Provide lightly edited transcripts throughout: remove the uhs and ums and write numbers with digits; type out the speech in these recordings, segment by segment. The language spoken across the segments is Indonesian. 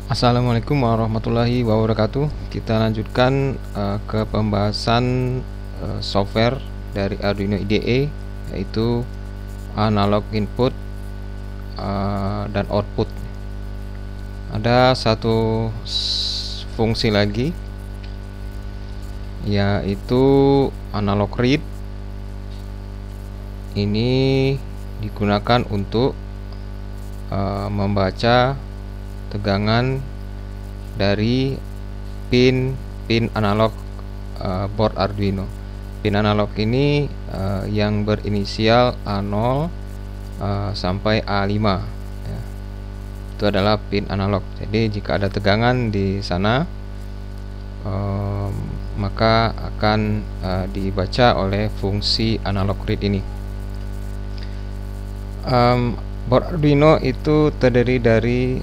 Assalamualaikum warahmatullahi wabarakatuh. Kita lanjutkan ke pembahasan software dari Arduino IDE, yaitu analog input dan output. Ada satu fungsi lagi, yaitu analog read. Ini digunakan untuk membaca tegangan dari pin analog board Arduino. Pin analog ini yang berinisial A0 sampai A5 ya. Itu adalah pin analog. Jadi jika ada tegangan di sana, maka akan dibaca oleh fungsi analog read ini. Board Arduino itu terdiri dari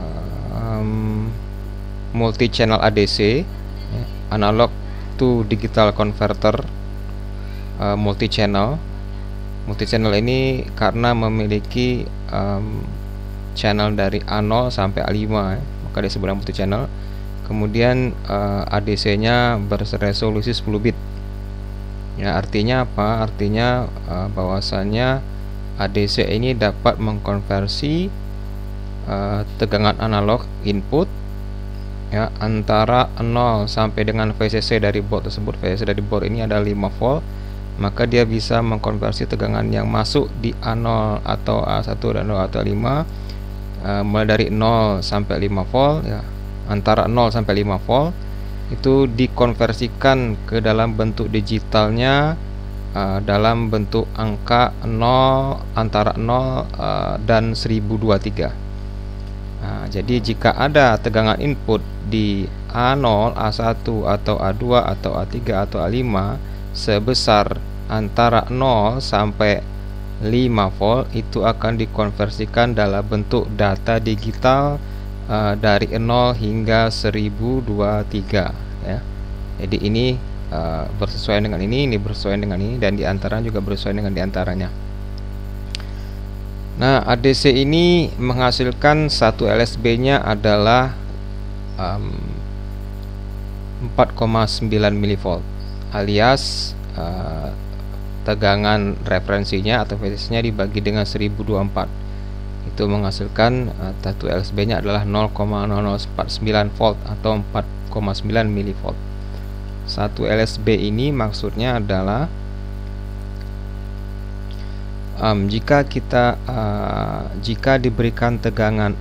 multi channel ADC, analog to digital converter, multi channel. Multi channel ini karena memiliki channel dari A0 sampai A5 maka disebut multi channel. Kemudian ADC-nya berresolusi 10 bit. Ya, artinya apa? Artinya bahwasannya ADC ini dapat mengkonversi tegangan analog input ya antara 0 sampai dengan VCC dari board tersebut. VCC dari board ini ada 5 volt, maka dia bisa mengkonversi tegangan yang masuk di A0 atau A1 dan atau A5 mulai dari 0 sampai 5 volt ya. Antara 0 sampai 5 volt itu dikonversikan ke dalam bentuk digitalnya dalam bentuk angka 0, antara 0 dan 1023. Nah, jadi jika ada tegangan input di A0, A1 atau A2 atau A3 atau A5 sebesar antara 0 sampai 5 volt, itu akan dikonversikan dalam bentuk data digital dari 0 hingga 1023 ya. Jadi ini bersesuaian dengan ini bersesuaian dengan ini, dan diantara juga bersesuaian dengan diantaranya. Nah, ADC ini menghasilkan satu LSB-nya adalah 4,9 mV, alias tegangan referensinya atau VCC-nya dibagi dengan 1024. Itu menghasilkan satu LSB-nya adalah 0,0049 volt atau 4,9 mV. Satu LSB ini maksudnya adalah jika diberikan tegangan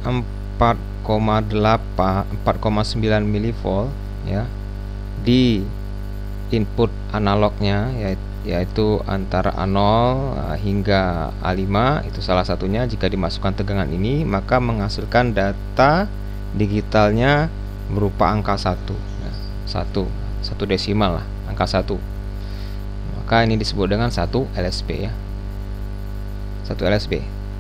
4,9 mV ya di input analognya, yaitu antara A0 hingga A5, itu salah satunya. Jika dimasukkan tegangan ini, maka menghasilkan data digitalnya berupa angka 1 ya, 1 desimal lah, angka 1. Maka ini disebut dengan 1 LSB ya. 1 LSB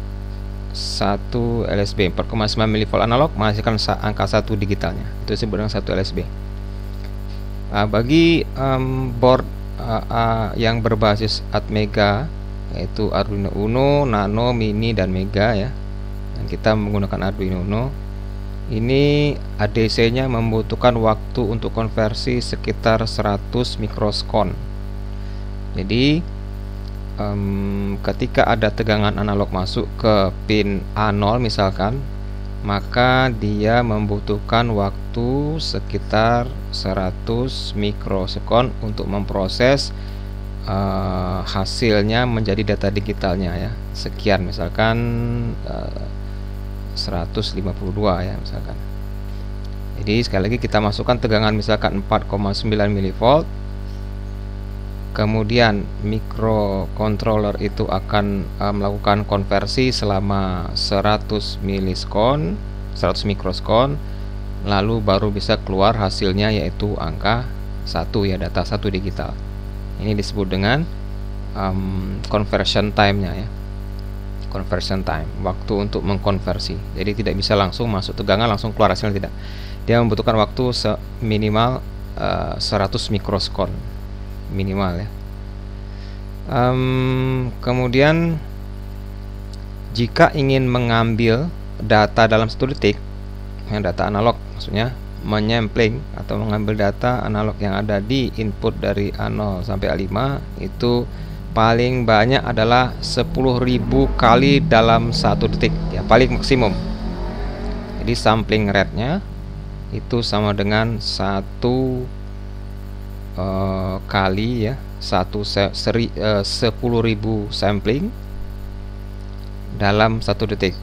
4,9 mV analog menghasilkan angka 1 digitalnya. Itu disebut dengan 1 LSB. Bagi board yang berbasis Atmega, yaitu Arduino Uno, Nano, Mini, dan Mega ya, dan kita menggunakan Arduino Uno, ini ADC-nya membutuhkan waktu untuk konversi sekitar 100 mikrosekon. Jadi ketika ada tegangan analog masuk ke pin A0 misalkan, maka dia membutuhkan waktu sekitar 100 mikrosekon untuk memproses hasilnya menjadi data digitalnya ya. Sekian misalkan 152 ya misalkan. Jadi sekali lagi kita masukkan tegangan misalkan 4,9 mV. Kemudian microcontroller itu akan melakukan konversi selama 100 milisekon, 100 mikrosekon, lalu baru bisa keluar hasilnya, yaitu angka 1 ya, data 1 digital. Ini disebut dengan conversion time-nya ya. Conversion time, waktu untuk mengkonversi. Jadi tidak bisa langsung masuk tegangan langsung keluar hasilnya, tidak. Dia membutuhkan waktu minimal 100 mikrosekon minimal ya. Kemudian jika ingin mengambil data dalam 1 detik, data analog, maksudnya menyampling atau mengambil data analog yang ada di input dari A0 sampai A5 itu paling banyak adalah 10.000 kali dalam 1 detik ya, paling maksimum. Jadi sampling rate-nya itu sama dengan 1 kali ya, 10.000 sampling dalam 1 detik.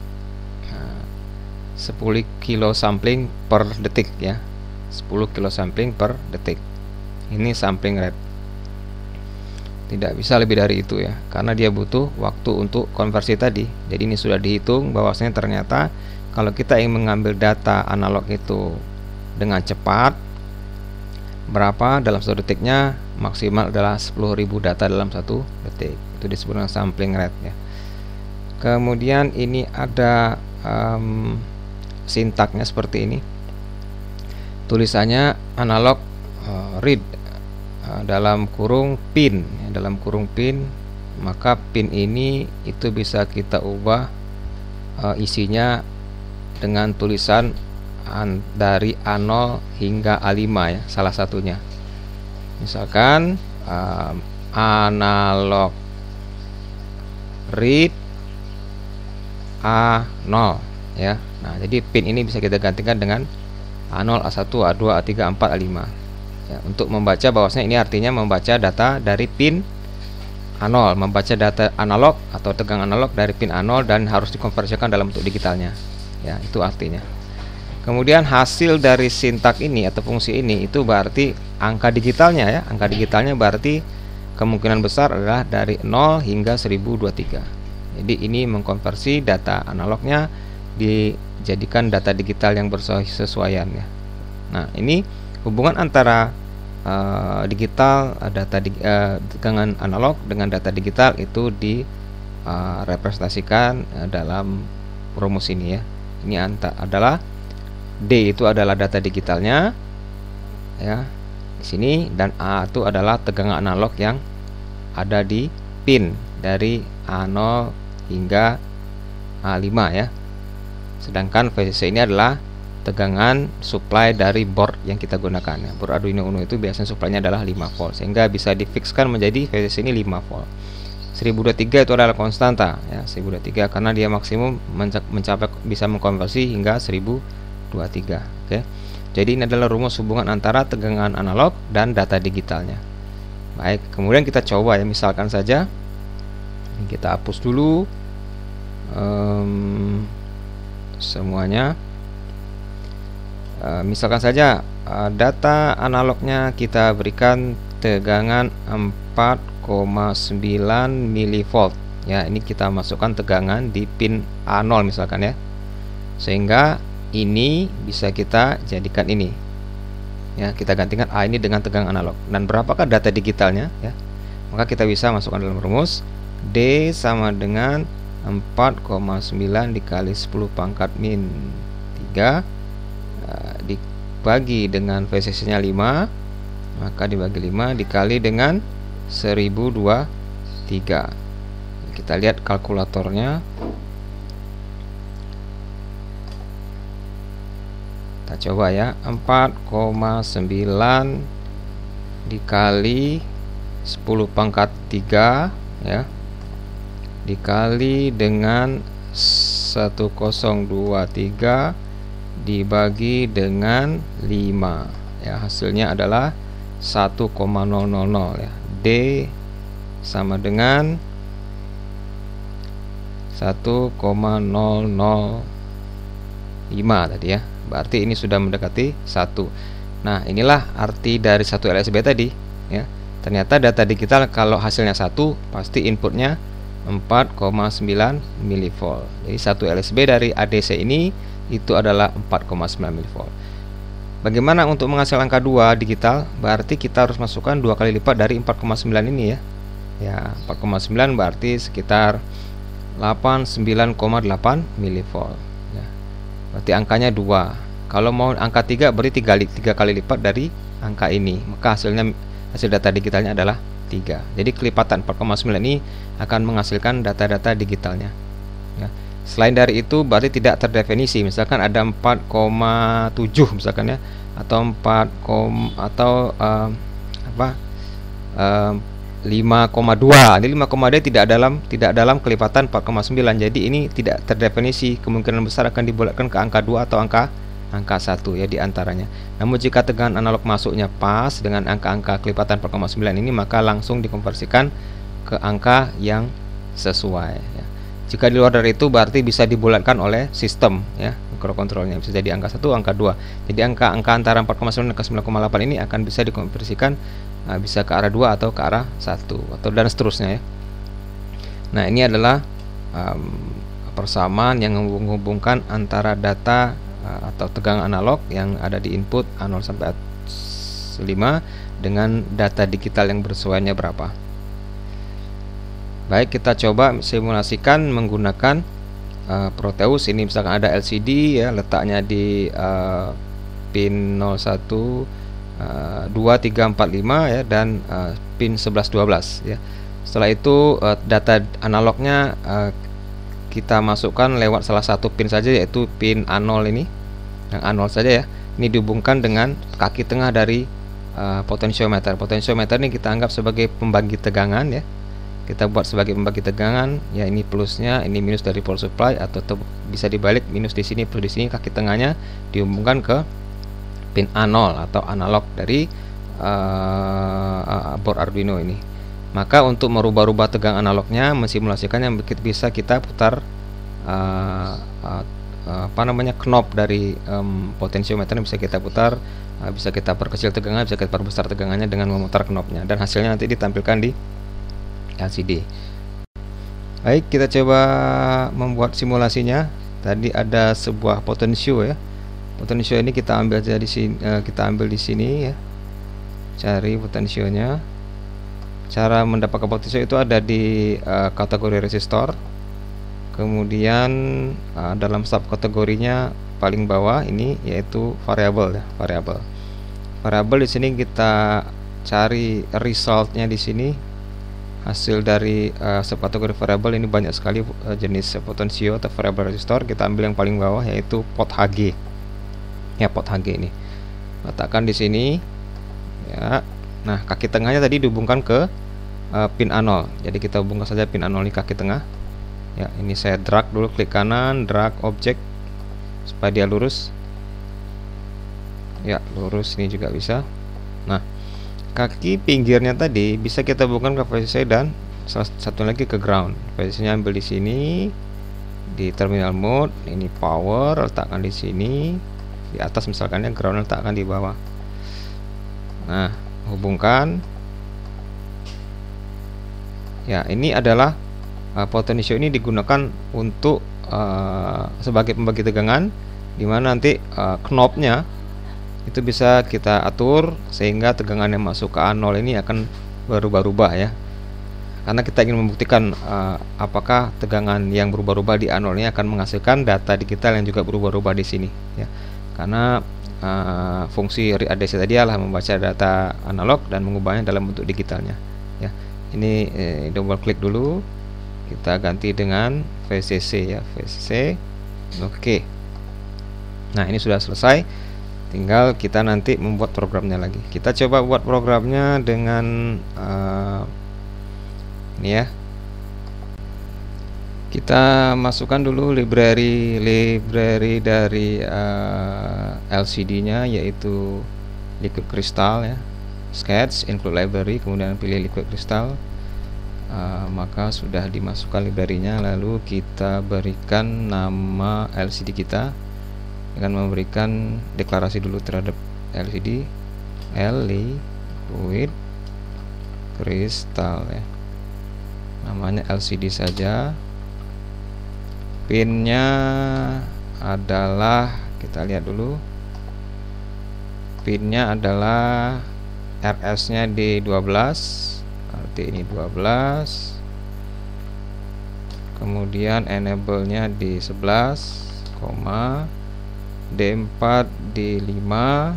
10 kilo sampling per detik ya, 10 kilo sampling per detik. Ini sampling rate. Tidak bisa lebih dari itu ya, karena dia butuh waktu untuk konversi tadi. Jadi ini sudah dihitung bahwasanya ternyata kalau kita ingin mengambil data analog itu dengan cepat, berapa dalam 1 detiknya, maksimal adalah 10.000 data dalam 1 detik. Itu disebut dengan sampling rate ya. Kemudian ini ada sintaknya seperti ini. Tulisannya analog read dalam kurung pin ya, dalam kurung pin, maka pin ini itu bisa kita ubah isinya dengan tulisan dari A0 hingga A5 ya, salah satunya. Misalkan analog read A0 ya. Nah, jadi pin ini bisa kita gantikan dengan A0, A1, A2, A3, A4, A5 ya, untuk membaca bahwasanya ini artinya membaca data dari pin A0, membaca data analog atau tegangan analog dari pin A0 dan harus dikonversikan dalam bentuk digitalnya ya, itu artinya. Kemudian hasil dari sintak ini atau fungsi ini itu berarti angka digitalnya ya, angka digitalnya berarti kemungkinan besar adalah dari 0 hingga 1023. Jadi ini mengkonversi data analognya dijadikan data digital yang bersesuaian ya. Nah, ini hubungan antara digital tegangan analog dengan data digital itu direpresentasikan dalam rumus ini ya. Ini adalah D itu adalah data digitalnya ya di sini, dan A itu adalah tegangan analog yang ada di pin dari A0 hingga A5 ya. Sedangkan VCC ini adalah tegangan supply dari board yang kita gunakan ya. Board Arduino Uno itu biasanya supply-nya adalah 5 volt, sehingga bisa difikskan menjadi VCC ini 5 volt. 1023 itu adalah konstanta ya, 1023 karena dia maksimum mencapai bisa mengkonversi hingga 1023. Oke. Jadi ini adalah rumus hubungan antara tegangan analog dan data digitalnya. Baik, kemudian kita coba ya, misalkan saja kita hapus dulu semuanya. Misalkan saja data analognya kita berikan tegangan 4,9 milivolt ya. Ini kita masukkan tegangan di pin A0 misalkan ya, sehingga ini bisa kita jadikan ini ya, kita gantikan A ini dengan tegangan analog. Dan berapakah data digitalnya ya, maka kita bisa masukkan dalam rumus D sama dengan 4,9 dikali 10 pangkat min 3 dibagi dengan VCC nya 5, maka dibagi 5 dikali dengan 1023. Kita lihat kalkulatornya. Kita coba ya, 4,9 dikali 10 pangkat 3 ya, dikali dengan 1023 dibagi dengan 5 ya, hasilnya adalah 1,000 ya. D sama dengan 1,005 tadi ya, berarti ini sudah mendekati 1. Nah, inilah arti dari 1 LSB tadi ya. Ternyata data digital kalau hasilnya 1 pasti inputnya 4,9 milivolt. Jadi 1 LSB dari ADC ini itu adalah 4,9 milivolt. Bagaimana untuk menghasilkan angka 2 digital? Berarti kita harus masukkan 2 kali lipat dari 4,9 ini ya. Ya, 4,9 berarti sekitar 89,8 milivolt ya. Berarti angkanya 2. Kalau mau angka 3 berarti 3 kali lipat dari angka ini. Maka hasil data digitalnya adalah 3. Jadi kelipatan 4,9 ini akan menghasilkan data-data digitalnya ya. Selain dari itu berarti tidak terdefinisi. Misalkan ada 4,7 misalkan ya, atau 4, atau apa 5,2. Ini 5,2 tidak dalam kelipatan 4,9. Jadi ini tidak terdefinisi. Kemungkinan besar akan dibulatkan ke angka 2 atau angka 1 ya di antaranya. Namun jika tegangan analog masuknya pas dengan angka-angka kelipatan 4,9 ini, maka langsung dikonversikan ke angka yang sesuai ya. Jika di luar dari itu berarti bisa dibulatkan oleh sistem ya, microcontrolnya bisa jadi angka 1, angka 2. Jadi angka-angka antara 4,9 ke 9,8 ini akan bisa dikonversikan bisa ke arah 2 atau ke arah 1 atau dan seterusnya ya. Nah, ini adalah persamaan yang menghubungkan antara data atau tegangan analog yang ada di input A0 sampai A5 dengan data digital yang bersesuaiannya berapa. Baik, kita coba simulasikan menggunakan Proteus. Ini misalkan ada LCD ya, letaknya di pin 01, 2, 3, 4, 5 ya, dan pin 11, 12 ya. Setelah itu data analognya kita masukkan lewat salah satu pin saja, yaitu pin A0 ini, yang A0 saja ya. Ini dihubungkan dengan kaki tengah dari potensiometer. Potensiometer ini kita anggap sebagai pembagi tegangan ya. Kita buat sebagai pembagi tegangan ya, ini plusnya, ini minus dari power supply, atau bisa dibalik, minus di sini, plus di sini. Kaki tengahnya dihubungkan ke pin A0 atau analog dari board Arduino ini. Maka untuk merubah-rubah tegangan analognya, mensimulasikannya, bisa kita putar knob dari potensiometer, bisa kita putar, bisa kita perkecil tegangan, bisa kita perbesar tegangannya dengan memutar knobnya, dan hasilnya nanti ditampilkan di LCD. Baik, kita coba membuat simulasinya. Tadi ada sebuah potensio ya. Potensio ini kita ambil di sini, di sini ya. Cari potensionya. Cara mendapatkan potensio itu ada di kategori resistor. Kemudian dalam subkategorinya paling bawah ini yaitu variabel ya, variabel. Variabel di sini kita cari resultnya di sini. Hasil dari subkategori variabel ini banyak sekali jenis potensio atau variabel resistor. Kita ambil yang paling bawah yaitu pot Hg. Ya, pot Hg ini. Letakkan di sini. Ya. Nah, kaki tengahnya tadi dihubungkan ke pin A0. Jadi kita hubungkan saja pin A0 di kaki tengah. Ya, ini saya drag dulu, klik kanan, drag objek supaya dia lurus. Ya, lurus, ini juga bisa. Nah, kaki pinggirnya tadi bisa kita hubungkan ke VCC dan salah satu lagi ke ground. VCC-nya ambil di sini di terminal mode, ini power, letakkan di sini di atas misalkan ya, ground letakkan di bawah. Nah, hubungkan. Ya, ini adalah potensio ini digunakan untuk sebagai pembagi tegangan, dimana nanti knobnya itu bisa kita atur sehingga tegangan yang masuk ke A0 ini akan berubah-ubah ya. Karena kita ingin membuktikan apakah tegangan yang berubah-ubah di A0 ini akan menghasilkan data digital yang juga berubah-ubah di sini ya. Karena fungsi read ADC tadi adalah membaca data analog dan mengubahnya dalam bentuk digitalnya ya. Ini double klik dulu, kita ganti dengan VCC ya, VCC. Oke. Nah, ini sudah selesai. Tinggal kita nanti membuat programnya lagi. Kita coba buat programnya dengan ini ya. Kita masukkan dulu library dari LCD-nya, yaitu Liquid Crystal ya. Sketch, include library, kemudian pilih Liquid Crystal. Maka sudah dimasukkan library-nya. Lalu kita berikan nama LCD kita dengan memberikan deklarasi dulu terhadap LCD, Liquid Crystal ya. Namanya LCD saja. Pinnya adalah, kita lihat dulu, pinnya adalah RS-nya di 12, arti ini 12. Kemudian enable-nya di 11, D4 di 5,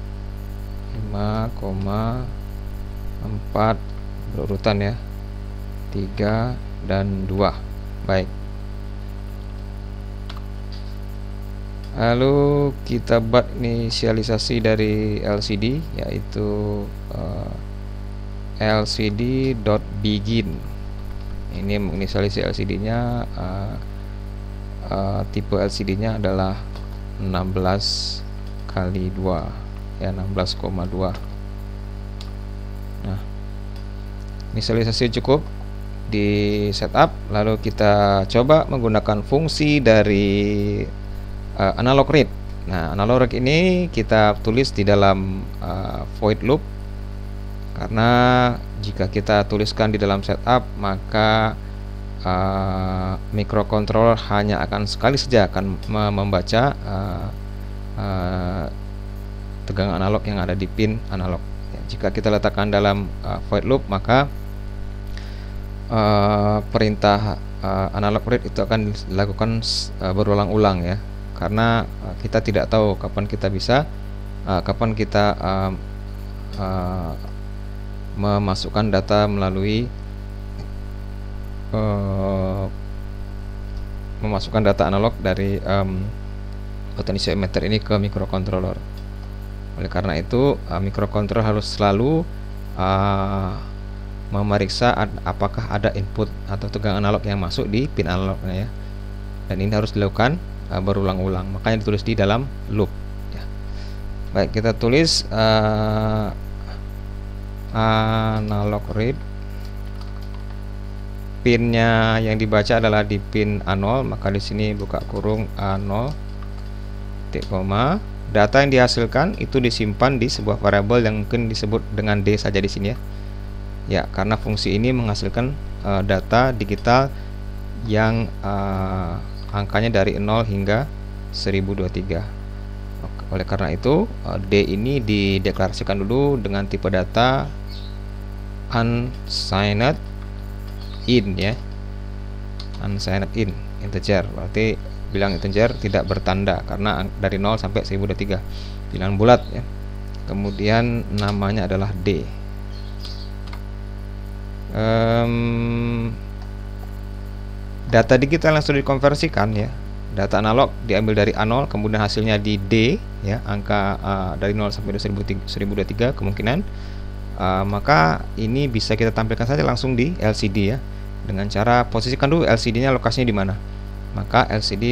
5,4 berurutan ya, 3 dan 2. Baik. Lalu kita buat inisialisasi dari LCD, yaitu lcd.begin. Ini menginisialisasi LCD-nya, tipe LCD-nya adalah 16 kali 2 ya, 16,2. Nah, inisialisasi cukup di setup. Lalu kita coba menggunakan fungsi dari analog read. Nah, analog read ini kita tulis di dalam void loop, karena jika kita tuliskan di dalam setup, maka microcontroller hanya akan sekali saja akan membaca tegangan analog yang ada di pin analog. Ya, jika kita letakkan dalam void loop, maka perintah analog read itu akan dilakukan berulang-ulang ya, karena kita tidak tahu kapan kita memasukkan data melalui memasukkan data analog dari potensiometer ini ke microcontroller. Oleh karena itu, microcontroller harus selalu memeriksa apakah ada input atau tegangan analog yang masuk di pin analognya ya. Dan ini harus dilakukan berulang-ulang, makanya ditulis di dalam loop ya. Baik, kita tulis analog read. Pinnya yang dibaca adalah di pin A0, maka di sini buka kurung A0 titik koma. Data yang dihasilkan itu disimpan di sebuah variabel yang mungkin disebut dengan D saja di sini ya. Ya, karena fungsi ini menghasilkan data digital yang angkanya dari 0 hingga 1023. Oleh karena itu, D ini dideklarasikan dulu dengan tipe data unsigned in ya, unsigned in integer, berarti bilang integer tidak bertanda karena dari 0 sampai 1023 bilangan bulat ya. Kemudian namanya adalah D. Data digital yang sudah dikonversikan ya, data analog diambil dari A0, kemudian hasilnya di D ya, angka dari 0 sampai 1023 kemungkinan, maka ini bisa kita tampilkan saja langsung di LCD ya, dengan cara posisikan dulu LCD-nya lokasinya di mana. Maka LCD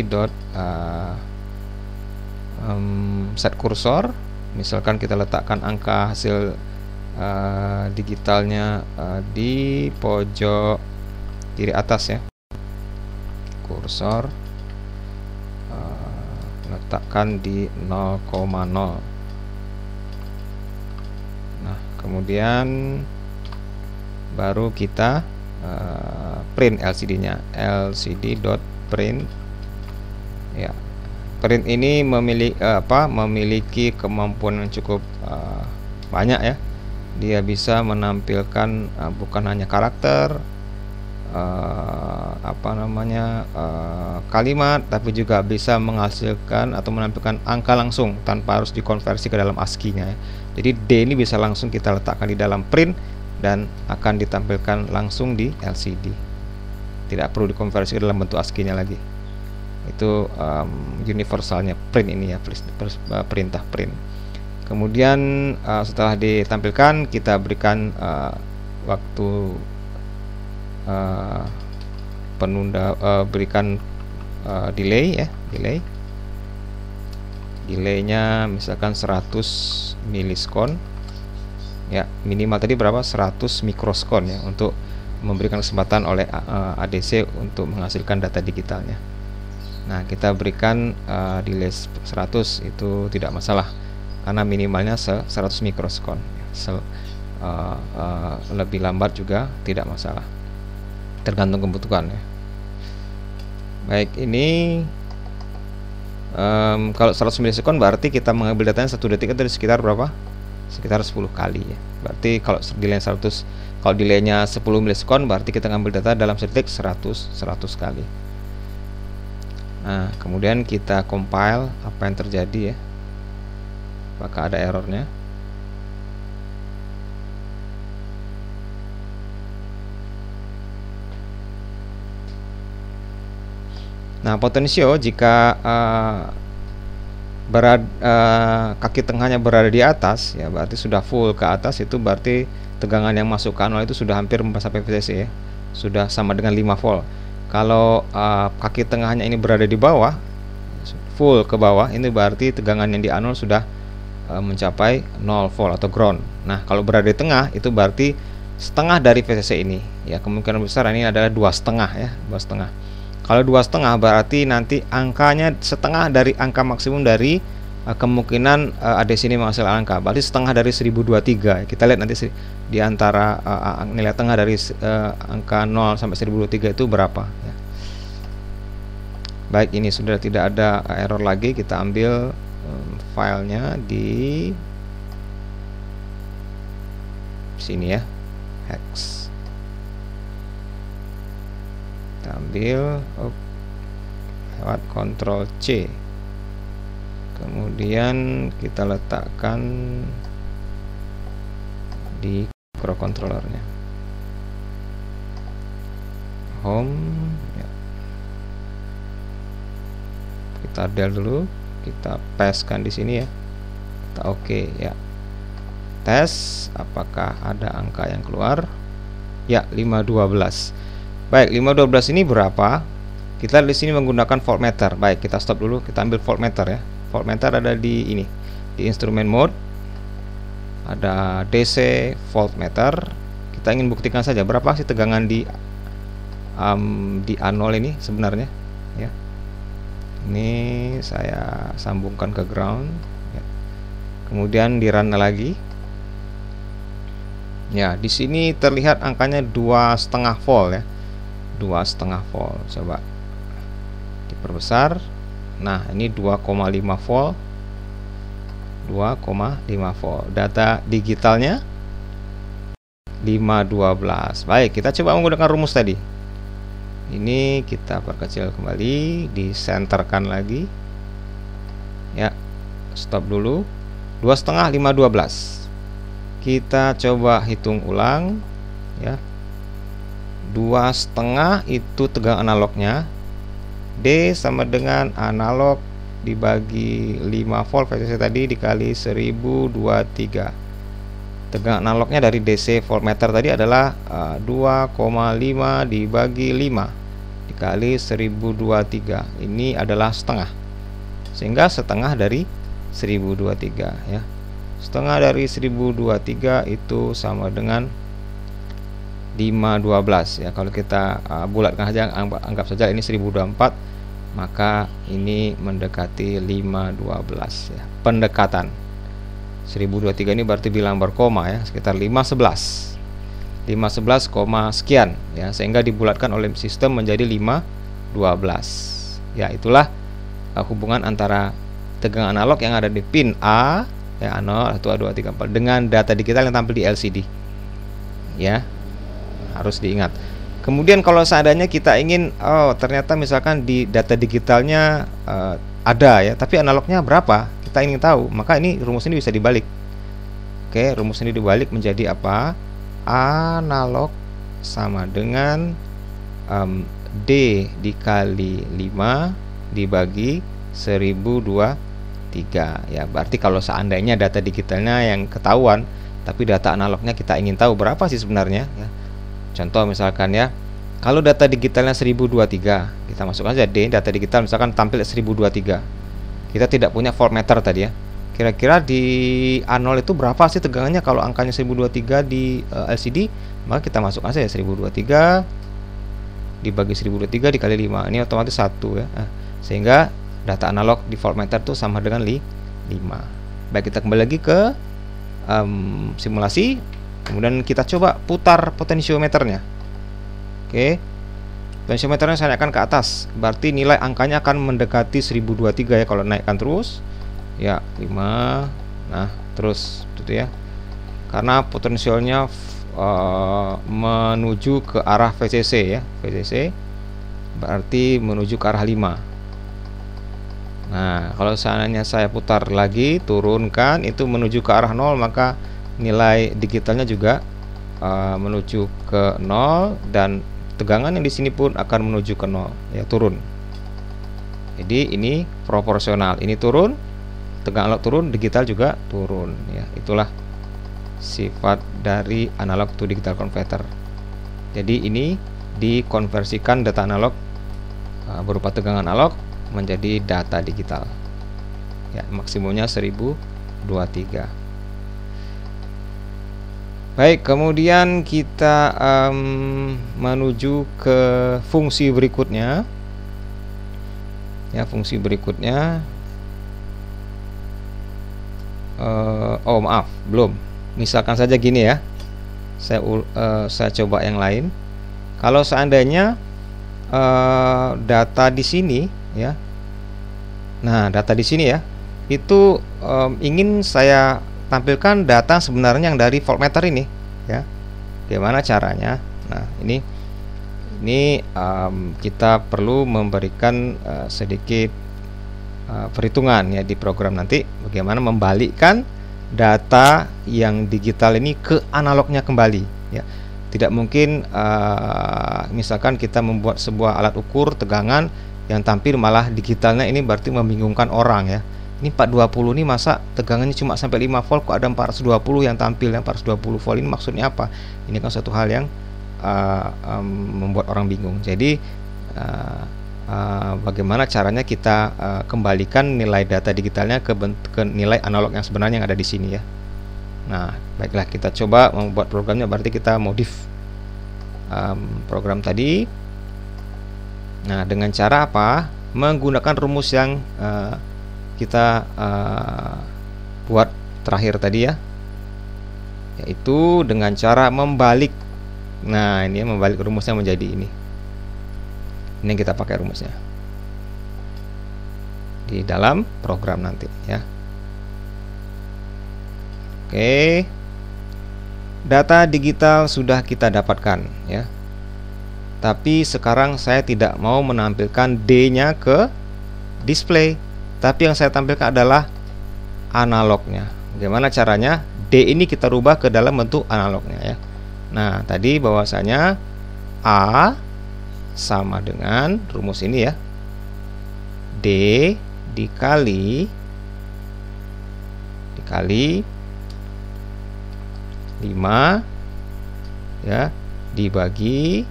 set kursor, misalkan kita letakkan angka hasil digitalnya di pojok kiri atas ya, kursor letakkan di 0,0. Nah, kemudian baru kita print LCD-nya, lcd.print ya. Print ini memiliki kemampuan yang cukup banyak ya. Dia bisa menampilkan bukan hanya karakter, kalimat, tapi juga bisa menghasilkan atau menampilkan angka langsung tanpa harus dikonversi ke dalam ASCII-nya ya. Jadi D ini bisa langsung kita letakkan di dalam print dan akan ditampilkan langsung di LCD, tidak perlu dikonversi ke dalam bentuk ASCII-nya lagi. Itu universalnya print ini ya, perintah print. Kemudian setelah ditampilkan, kita berikan waktu penunda, berikan delay ya, delaynya misalkan 100 milisekon ya, minimal tadi berapa, 100 mikrosekon ya, untuk memberikan kesempatan oleh ADC untuk menghasilkan data digitalnya. Nah, kita berikan delay 100, itu tidak masalah karena minimalnya 100 mikrosekon. Lebih lambat juga tidak masalah, tergantung kebutuhan ya. Baik, ini kalau 100 milisekon berarti kita mengambil datanya 1 detik itu sekitar berapa? Sekitar 10 kali ya. Berarti kalau delay 100, kalau delaynya 10 milisekon berarti kita ngambil data dalam sedetik 100 kali. Nah, kemudian kita compile apa yang terjadi ya, apakah ada errornya. Nah, potensio jika kaki tengahnya berada di atas, ya berarti sudah full ke atas, itu berarti tegangan yang masuk ke anol itu sudah hampir sampai VCC ya, sudah sama dengan 5 volt. Kalau kaki tengahnya ini berada di bawah, full ke bawah, ini berarti tegangan yang di anol sudah mencapai 0 volt atau ground. Nah, kalau berada di tengah itu berarti setengah dari VCC ini. Ya, kemungkinan besar ini adalah 2,5 ya, 2,5. Kalau 2,5 berarti nanti angkanya setengah dari angka maksimum dari kemungkinan ADC ini menghasilkan angka. Berarti setengah dari 1023. Kita lihat nanti di antara nilai tengah dari angka 0 sampai 1023 itu berapa ya. Baik, ini sudah tidak ada error lagi. Kita ambil filenya di sini ya, hex. Kita ambil lewat Ctrl C, kemudian kita letakkan di microcontrollernya, home ya. Kita del dulu, kita pastekan di sini ya, kita oke ya, tes apakah ada angka yang keluar ya, 512. Baik, 512 ini berapa? Kita di sini menggunakan voltmeter. Baik, kita stop dulu, kita ambil voltmeter ya. Voltmeter ada di ini, di instrumen mode. Ada DC voltmeter. Kita ingin buktikan saja berapa sih tegangan di anol ini sebenarnya ya. Ini saya sambungkan ke ground ya. Kemudian di run lagi. Ya, di sini terlihat angkanya 2,5 volt ya. 2,5 volt. Coba diperbesar. Nah, ini 2,5 volt. 2,5 volt. Data digitalnya 512. Baik, kita coba menggunakan rumus tadi. Ini kita perkecil kembali, disenterkan lagi. Ya, stop dulu. 2,5 512. Kita coba hitung ulang ya. 2,5 itu tegangan analognya, D sama dengan analog dibagi 5 volt VCC tadi dikali 1023. Tegangan analognya dari DC voltmeter tadi adalah 2,5 dibagi 5 dikali 1023. Ini adalah setengah, sehingga setengah dari 1023 ya. Setengah dari 1023 itu sama dengan 512 ya. Kalau kita bulatkan saja, anggap saja ini 1024, maka ini mendekati 512 ya. Pendekatan 1023 ini berarti bilang berkoma ya, sekitar 511 sekian ya, sehingga dibulatkan oleh sistem menjadi 512 ya. Itulah hubungan antara tegangan analog yang ada di pin A ya, 0, 1, 2, 3, 4 dengan data digital yang tampil di LCD ya. Harus diingat. Kemudian kalau seandainya kita ingin, ternyata misalkan di data digitalnya ada ya, tapi analognya berapa, kita ingin tahu, maka ini rumus ini bisa dibalik. Oke, rumus ini dibalik menjadi apa? Analog sama dengan D dikali 5 dibagi 1023 ya. Berarti kalau seandainya data digitalnya yang ketahuan, tapi data analognya kita ingin tahu berapa sih sebenarnya ya. Contoh misalkan ya, kalau data digitalnya 1023, kita masuk aja D, data digital misalkan tampil 1023. Kita tidak punya voltmeter tadi ya. Kira-kira di anol itu berapa sih tegangannya kalau angkanya 1023 di LCD? Maka kita masuk aja ya, 1023 dibagi 1023 dikali 5. Ini otomatis 1 ya. Sehingga data analog di voltmeter itu sama dengan 5. Baik, kita kembali lagi ke simulasi. Kemudian kita coba putar potensiometernya. Oke, potensiometernya saya naikkan ke atas, berarti nilai angkanya akan mendekati 1023 ya kalau naikkan terus ya, 5. Nah, terus gitu ya, karena potensialnya menuju ke arah VCC ya, VCC berarti menuju ke arah 5. Nah, kalau seandainya saya putar lagi, turunkan, itu menuju ke arah 0, maka nilai digitalnya juga menuju ke 0, dan tegangan yang di sini pun akan menuju ke 0 ya, turun. Jadi ini proporsional, ini turun, tegangan analog turun, digital juga turun ya. Itulah sifat dari analog to digital converter. Jadi ini dikonversikan data analog berupa tegangan analog menjadi data digital. Ya, maksimumnya 1023. Baik, kemudian kita menuju ke fungsi berikutnya. Ya, fungsi berikutnya. Oh maaf, belum. Misalkan saja gini ya. Saya coba yang lain. Kalau seandainya data di sini ya. Nah, data di sini ya. Itu ingin saya tampilkan data sebenarnya yang dari voltmeter ini ya. Bagaimana caranya? Nah, ini kita perlu memberikan sedikit perhitungan ya di program nanti, bagaimana membalikkan data yang digital ini ke analognya kembali ya. Tidak mungkin misalkan kita membuat sebuah alat ukur tegangan yang tampil malah digitalnya, ini berarti membingungkan orang ya. Ini 420 ini masa tegangannya cuma sampai 5 volt, kok ada 420 yang tampil, yang 420 volt ini maksudnya apa? Ini kan suatu hal yang membuat orang bingung. Jadi bagaimana caranya kita kembalikan nilai data digitalnya ke nilai analog yang sebenarnya yang ada di sini ya. Nah, baiklah, kita coba membuat programnya. Berarti kita modif program tadi. Nah, dengan cara apa? Menggunakan rumus yang kita buat terakhir tadi ya, yaitu dengan cara membalik. Nah, ini membalik rumusnya menjadi ini. Ini yang kita pakai rumusnya di dalam program nanti ya. Oke, data digital sudah kita dapatkan ya. Tapi sekarang saya tidak mau menampilkan D-nya ke display, tapi yang saya tampilkan adalah analognya. Bagaimana caranya? D ini kita rubah ke dalam bentuk analognya ya. Nah, tadi bahwasanya A sama dengan rumus ini ya, D dikali 5 ya, dibagi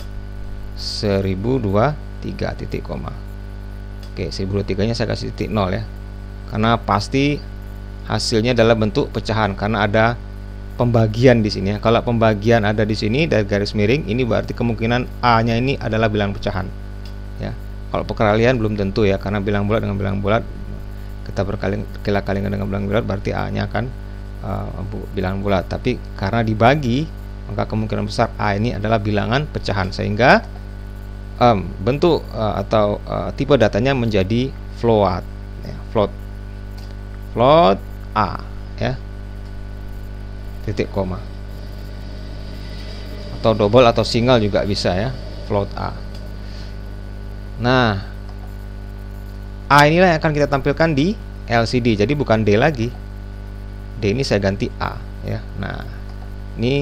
1023 titik koma. Oke, 1023 nya saya kasih titik 0 ya, karena pasti hasilnya dalam bentuk pecahan karena ada pembagian di sini ya. Kalau pembagian ada di sini dari garis miring, ini berarti kemungkinan A-nya ini adalah bilangan pecahan ya. Kalau perkalian belum tentu ya, karena bilangan bulat dengan bilangan bulat kita kalikan dengan bilangan bulat, berarti A-nya akan bilangan bulat. Tapi karena dibagi, maka kemungkinan besar A ini adalah bilangan pecahan, sehingga bentuk atau tipe datanya menjadi float ya, float A ya, titik koma, atau double atau single juga bisa ya, float A. Nah, A inilah yang akan kita tampilkan di LCD. Jadi bukan D lagi, D ini saya ganti A ya. Nah, ini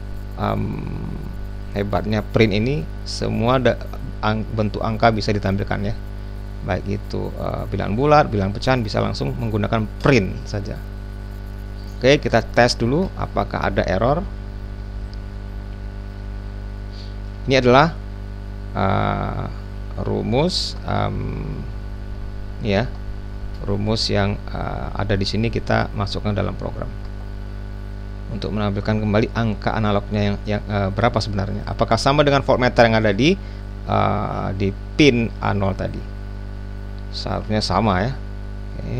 hebatnya print ini, semua bentuk angka bisa ditampilkan ya, baik itu bilangan bulat, bilangan pecahan, bisa langsung menggunakan print saja. Oke, kita tes dulu apakah ada error. Ini adalah rumus ya, rumus yang ada di sini kita masukkan dalam program untuk menampilkan kembali angka analognya yang berapa sebenarnya. Apakah sama dengan voltmeter yang ada di pin A0 tadi? Seharusnya sama ya. Oke.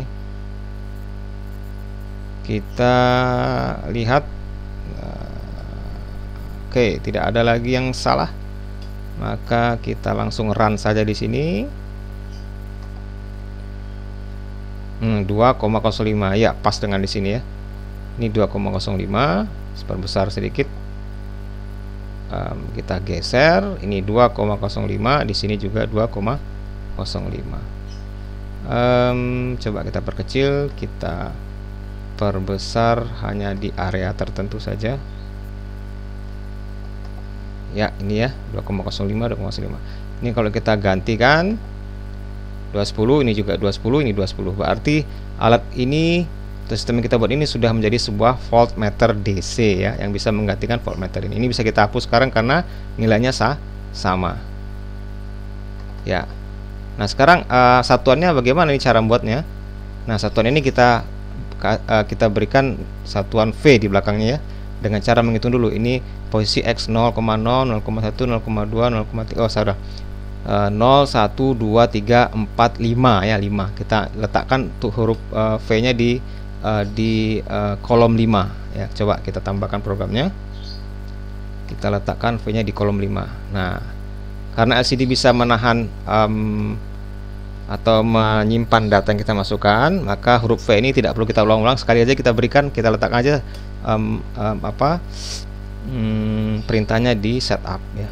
Kita lihat, oke, tidak ada lagi yang salah, maka kita langsung run saja di sini. 2,05 ya, pas dengan di sini ya. Ini 2,05, seperbesar sedikit. Kita geser, ini 2,05, di sini juga 2,05. Coba kita perkecil, kita perbesar hanya di area tertentu saja ya. Ini ya 2,05, 2,05. Ini kalau kita gantikan 210, ini juga 210, ini 210, berarti alat ini atau sistem yang kita buat ini sudah menjadi sebuah voltmeter DC ya, yang bisa menggantikan voltmeter ini. Ini bisa kita hapus sekarang karena nilainya sama. Ya. Nah, sekarang satuannya bagaimana nih cara membuatnya? Nah, satuan ini kita berikan satuan V di belakangnya ya, dengan cara menghitung dulu. Ini posisi X 0,0, 0,1, 0,2, 0,3. Oh, salah. 0, 1, 2, 3, 4, 5 ya, 5. Kita letakkan tuh huruf V-nya di kolom 5 ya. Coba kita tambahkan programnya. Kita letakkan V-nya di kolom 5. Nah, karena LCD bisa menahan atau menyimpan data yang kita masukkan, maka huruf V ini tidak perlu kita ulang-ulang, sekali aja kita berikan, kita letakkan aja perintahnya di setup ya.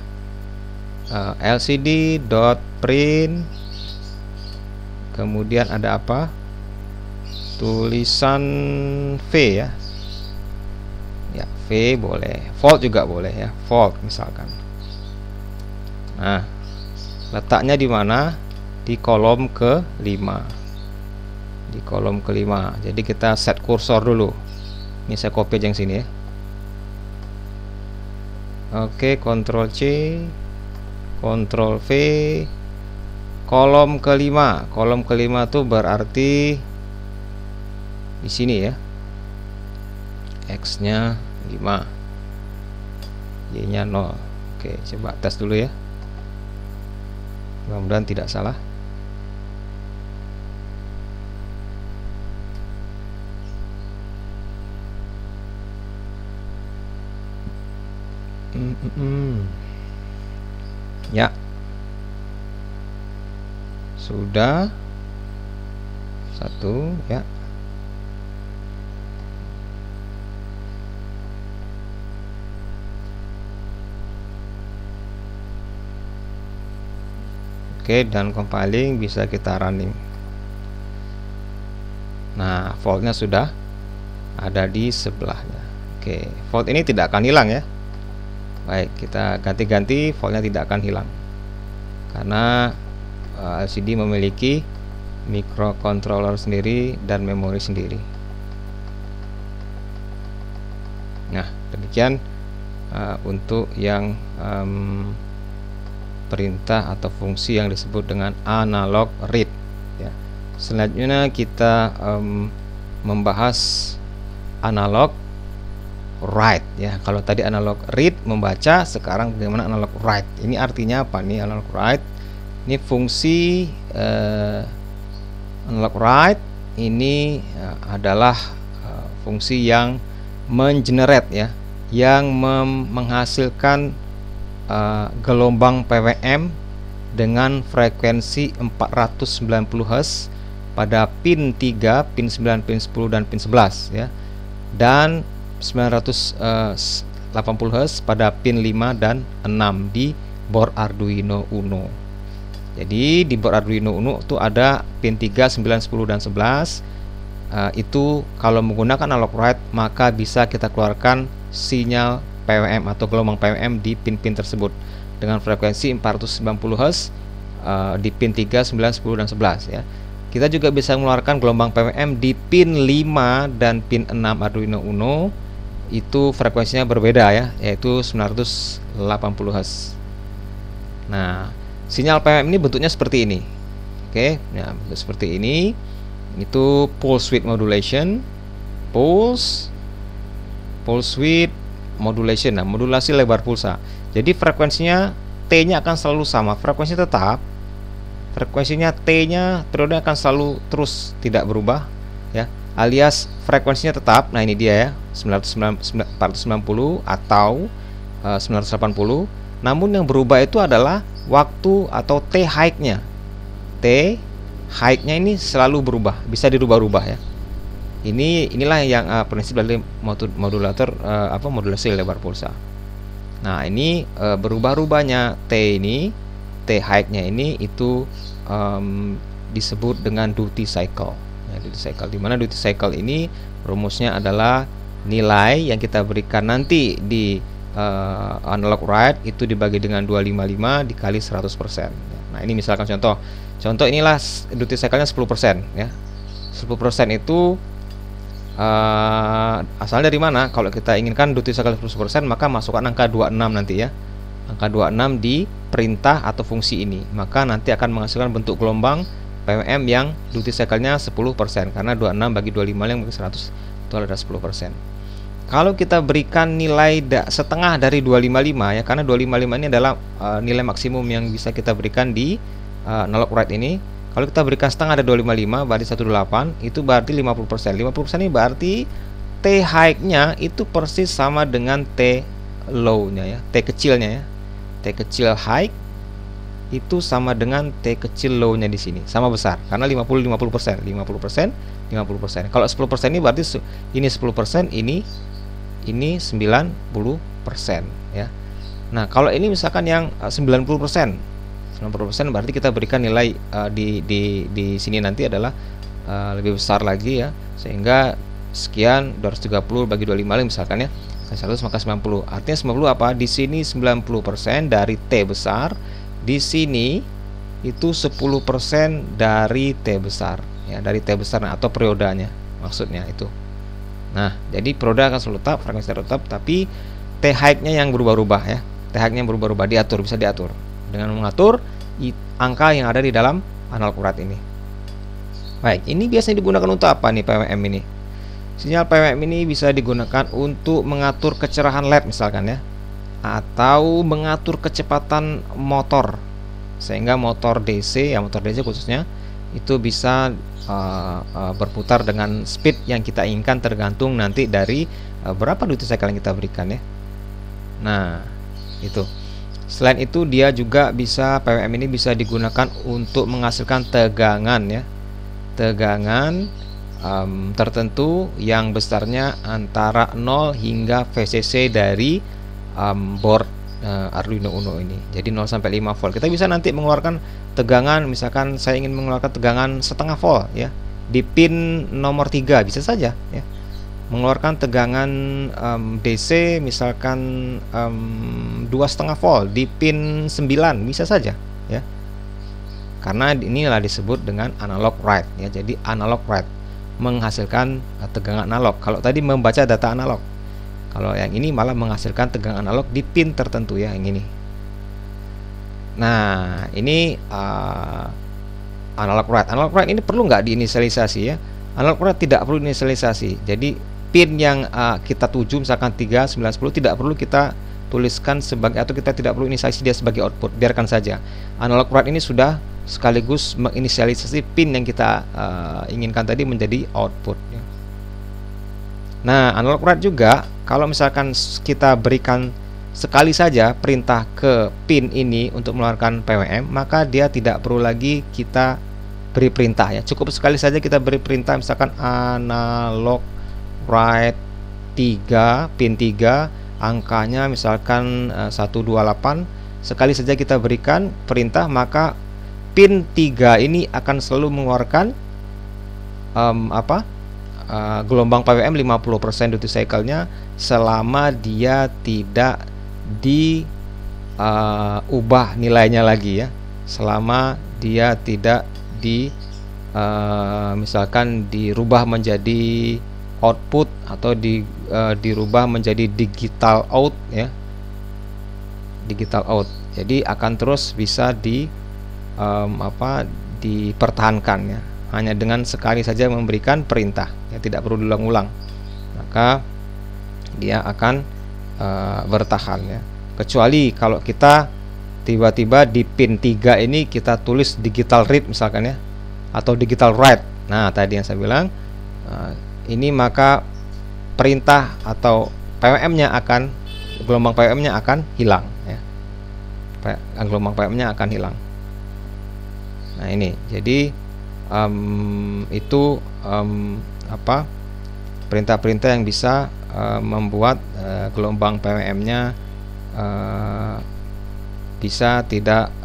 LCD.print, kemudian ada apa, tulisan V ya. Ya, V boleh, volt juga boleh ya, volt misalkan. Nah, letaknya di mana? Di kolom ke-5. Di kolom ke-5. Jadi kita set kursor dulu. Ini saya copy aja yang sini ya. Oke, Ctrl C, Ctrl V, kolom ke-5. Kolom ke-5 itu berarti di sini ya. X-nya 5, Y-nya 0. Oke, coba tes dulu ya. Mudah-mudahan tidak salah. Ya, sudah satu ya. Oke, dan compiling bisa kita running. Nah, voltnya sudah ada di sebelahnya. Oke, volt ini tidak akan hilang ya. Baik, kita ganti-ganti, voltnya tidak akan hilang karena LCD memiliki microcontroller sendiri dan memori sendiri. Nah, demikian untuk yang perintah atau fungsi yang disebut dengan analog read ya. Selanjutnya kita membahas analog write ya. Kalau tadi analog read membaca, sekarang bagaimana analog write? Ini artinya apa nih analog write? Ini fungsi analog write ini adalah fungsi yang mengenerate ya, yang menghasilkan gelombang PWM dengan frekuensi 490 Hz pada pin 3, pin 9, pin 10 dan pin 11 ya. Dan 980 Hz pada pin 5 dan 6 di board Arduino Uno. Jadi di board Arduino Uno itu ada pin 3, 9, 10 dan 11. Itu kalau menggunakan analog write maka bisa kita keluarkan sinyal PWM atau gelombang PWM di pin-pin tersebut dengan frekuensi 490 Hz di pin 3, 9, 10 dan 11 ya. Kita juga bisa mengeluarkan gelombang PWM di pin 5 dan pin 6 Arduino Uno. Itu frekuensinya berbeda ya, yaitu 980 Hz. Nah, sinyal PWM ini bentuknya seperti ini. Oke, nah bentuk seperti ini. Itu pulse width modulation, pulse width modulation. Nah, modulasi lebar pulsa. Jadi frekuensinya T-nya akan selalu sama, frekuensi tetap. Frekuensinya T-nya periode akan selalu terus tidak berubah ya. Alias frekuensinya tetap. Nah, ini dia ya, 490 atau 980. Namun yang berubah itu adalah waktu atau T high-nya. T high-nya ini selalu berubah, bisa dirubah-rubah ya. Inilah yang prinsip dari modulator modulasi lebar pulsa. Nah, ini berubah-ubahnya T ini, T high-nya ini itu disebut dengan duty cycle. Ya, duty cycle. Di mana duty cycle ini rumusnya adalah nilai yang kita berikan nanti di analog write itu dibagi dengan 255 dikali 100%. Nah, ini misalkan contoh inilah duty cycle-nya 10% ya. 10% itu asal dari mana? Kalau kita inginkan duty cycle 10%, maka masukkan angka 26 nanti ya. Angka 26 di perintah atau fungsi ini, maka nanti akan menghasilkan bentuk gelombang PWM yang duty cycle-nya 10%, karena 26 bagi 25 yang bagi 100 itu ada 10%. Kalau kita berikan nilai setengah dari 255 ya, karena 255 ini adalah nilai maksimum yang bisa kita berikan di analog write ini. Kalau kita berikan setengah dari 255 berarti 18, itu berarti 50%. 50% ini berarti T high-nya itu persis sama dengan T low-nya ya, T kecilnya ya. T kecil high itu sama dengan T kecil low-nya di sini, sama besar karena 50%. Kalau 10% ini berarti ini 10%, ini 90% ya. Nah, kalau ini misalkan yang 90% berarti kita berikan nilai di sini nanti adalah lebih besar lagi ya, sehingga sekian 230 bagi 25 misalkan ya, 100 maka 90. Artinya 90 apa? Di sini 90% dari T besar, di sini itu 10% dari T besar ya, dari T besar atau periodanya maksudnya itu. Nah, jadi periode akan selalu tetap, frekuensi tetap, tapi T high-nya yang berubah-ubah ya. T high-nya berubah-ubah, bisa diatur dengan mengatur angka yang ada di dalam analog write ini. Baik, ini biasanya digunakan untuk apa nih PWM ini? Sinyal PWM ini bisa digunakan untuk mengatur kecerahan LED misalkan ya, atau mengatur kecepatan motor, sehingga motor DC khususnya itu bisa berputar dengan speed yang kita inginkan, tergantung nanti dari berapa duty cycle yang kita berikan ya. Nah, itu. Selain itu dia juga bisa, PWM ini bisa digunakan untuk menghasilkan tegangan ya. Tegangan tertentu yang besarnya antara 0 hingga VCC dari board Arduino Uno ini. Jadi 0 sampai 5 volt. Kita bisa nanti mengeluarkan tegangan, misalkan saya ingin mengeluarkan tegangan setengah volt ya di pin nomor 3 bisa saja ya. Mengeluarkan tegangan DC misalkan 2,5 volt di pin 9 bisa saja ya. Karena inilah disebut dengan analog write ya. Jadi analog write menghasilkan tegangan analog. Kalau tadi membaca data analog, kalau yang ini malah menghasilkan tegangan analog di pin tertentu ya, yang ini. Nah, ini analog write. Analog write ini perlu nggak diinisialisasi ya? Analog write tidak perlu diinisialisasi. Jadi pin yang kita tuju misalkan 3, 9, 10 tidak perlu kita tuliskan sebagai, atau kita tidak perlu inisialisasi dia sebagai output. Biarkan saja. Analog write ini sudah sekaligus menginisialisasi pin yang kita inginkan tadi menjadi output ya. Nah, analog write juga kalau misalkan kita berikan sekali saja perintah ke pin ini untuk mengeluarkan PWM, maka dia tidak perlu lagi kita beri perintah ya. Cukup sekali saja kita beri perintah, misalkan analog write 3, pin 3, angkanya misalkan 128. Sekali saja kita berikan perintah, maka pin 3 ini akan selalu mengeluarkan gelombang PWM 50% duty cycle-nya selama dia tidak diubah nilainya lagi ya. Selama dia tidak misalkan dirubah menjadi output atau dirubah menjadi digital out ya. Digital out. Jadi akan terus bisa dipertahankan ya, hanya dengan sekali saja memberikan perintah ya, tidak perlu diulang-ulang, maka dia akan bertahan ya. Kecuali kalau kita tiba-tiba di pin 3 ini kita tulis digital read misalkan ya, atau digital write. Nah, tadi yang saya bilang ini, maka perintah atau PWM-nya gelombang PWM-nya akan hilang ya. Gelombang PWM-nya akan hilang. Nah, ini jadi itu perintah-perintah yang bisa membuat gelombang PWM-nya bisa tidak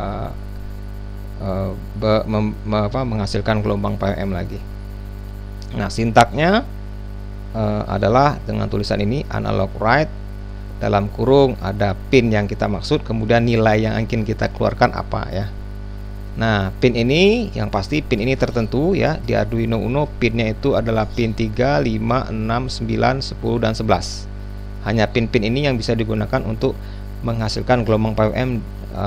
menghasilkan gelombang PWM lagi. Nah, sintaknya adalah dengan tulisan ini, analog write, dalam kurung ada pin yang kita maksud, kemudian nilai yang ingin kita keluarkan apa ya. Nah, pin ini yang pasti pin ini tertentu ya di Arduino Uno, pinnya itu adalah pin 3, 5, 6, 9, 10 dan 11. Hanya pin-pin ini yang bisa digunakan untuk menghasilkan gelombang PWM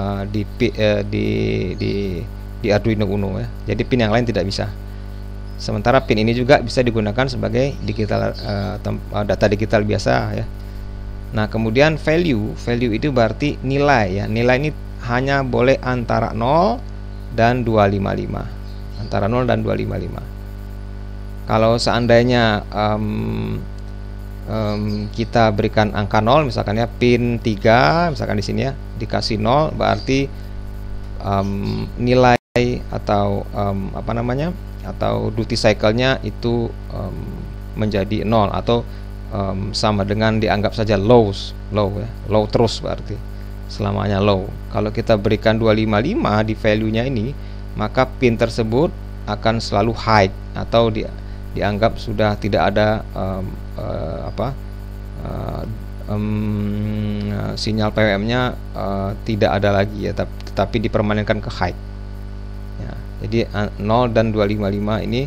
di Arduino Uno ya. Jadi pin yang lain tidak bisa. Sementara pin ini juga bisa digunakan sebagai digital data digital biasa ya. Nah, kemudian value itu berarti nilai ya. Nilai ini hanya boleh antara 0 dan 255. Antara 0 dan 255. Kalau seandainya kita berikan angka 0 misalkan ya, pin 3 misalkan di sini ya, dikasih 0 berarti nilai atau atau duty cycle-nya itu menjadi 0 atau sama dengan dianggap saja low ya, low terus berarti selamanya low. Kalau kita berikan 255 di value-nya ini, maka pin tersebut akan selalu high atau dianggap sudah tidak ada sinyal PWM-nya tidak ada lagi ya, tetapi dipermanenkan ke high. Ya, jadi 0 dan 255 ini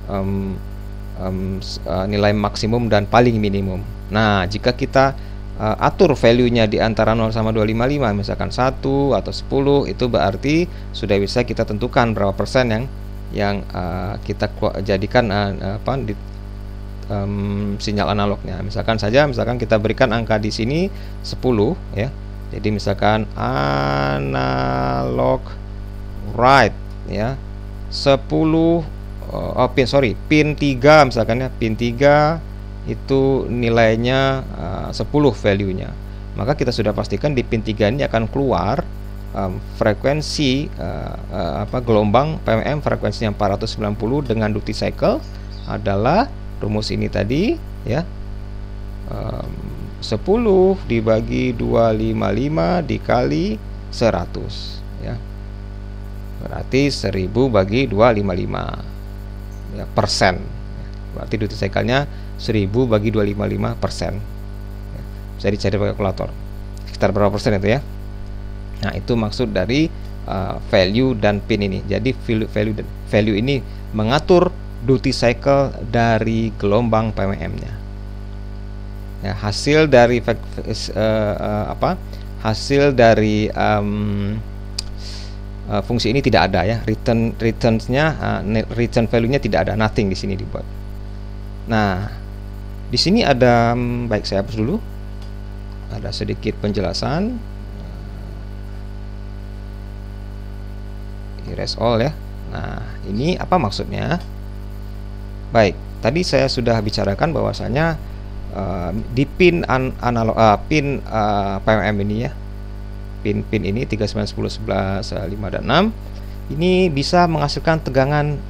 nilai maksimum dan paling minimum. Nah, jika kita atur value-nya di antara 0 sama 255 misalkan 1 atau 10, itu berarti sudah bisa kita tentukan berapa persen yang kita jadikan sinyal analognya. Misalkan kita berikan angka di sini 10 ya. Jadi misalkan analog write ya 10 pin 3 misalkan ya, pin 3 itu nilainya 10 value-nya. Maka kita sudah pastikan di pin 3 ini akan keluar frekuensi gelombang PWM frekuensinya 490 dengan duty cycle adalah rumus ini tadi ya. 10 dibagi 255 dikali 100 ya. Berarti 1000 bagi 255 ya, persen. Berarti duty cycle-nya 1000 bagi 255 persen ya, bisa dicari pakai kalkulator sekitar berapa persen itu ya. Nah, itu maksud dari value dan pin ini. Jadi value ini mengatur duty cycle dari gelombang PWM-nya ya. Hasil dari fungsi ini tidak ada ya, return value-nya tidak ada, nothing di sini dibuat. Nah, di sini ada baik saya hapus dulu. Ada sedikit penjelasan. Erase all ya. Nah, ini apa maksudnya? Baik, tadi saya sudah bicarakan bahwasanya di pin PWM ini ya. Pin ini 3, 9, 10, 11, 5 dan 6 ini bisa menghasilkan tegangan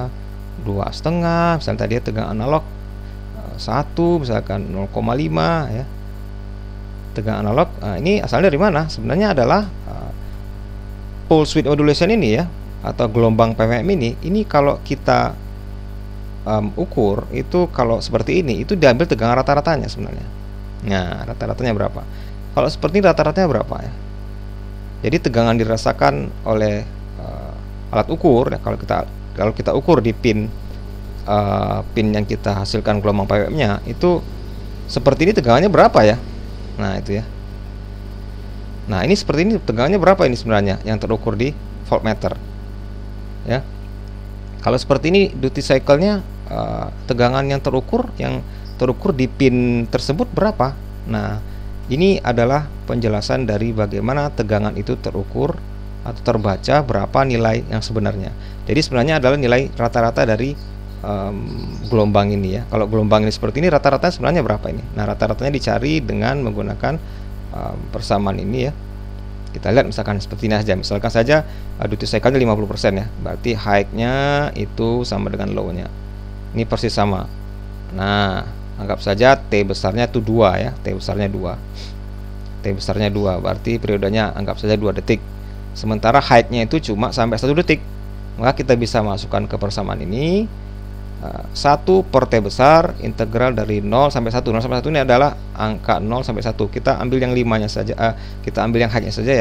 2,5 misalnya tadi ya, tegangan analog 1 misalkan 0,5 ya, tegangan analog. Ini asalnya dari mana? Sebenarnya adalah pulse width modulation ini ya, atau gelombang PWM ini kalau kita ukur itu, kalau seperti ini itu diambil tegangan rata-ratanya sebenarnya. Nah, rata-ratanya berapa? Kalau seperti ini rata-ratanya berapa ya? Jadi tegangan dirasakan oleh alat ukur ya, kalau kita ukur di pin yang kita hasilkan gelombang PWM-nya itu seperti ini, tegangannya berapa ya? Nah, itu ya. Nah, ini seperti ini tegangannya berapa ini sebenarnya yang terukur di voltmeter ya. Kalau seperti ini duty cycle-nya tegangan yang terukur di pin tersebut berapa? Nah, ini adalah penjelasan dari bagaimana tegangan itu terukur atau terbaca berapa nilai yang sebenarnya. Jadi sebenarnya adalah nilai rata-rata dari gelombang ini ya. Kalau gelombang ini seperti ini, rata-ratanya sebenarnya berapa ini? Nah, rata-ratanya dicari dengan menggunakan persamaan ini ya. Kita lihat misalkan seperti ini saja. Misalkan saja duty cycle-nya 50% ya. Berarti high-nya itu sama dengan low-nya. Ini persis sama. Nah, anggap saja T besarnya itu 2 ya. T besarnya 2. T besarnya 2. Berarti periodenya anggap saja 2 detik. Sementara high-nya itu cuma sampai 1 detik. Maka kita bisa masukkan ke persamaan ini 1 per T besar integral dari 0 sampai 1. 0 sampai 1 ini adalah angka 0 sampai 1. Kita ambil yang 5-nya saja, kita ambil yang high-nya saja ya.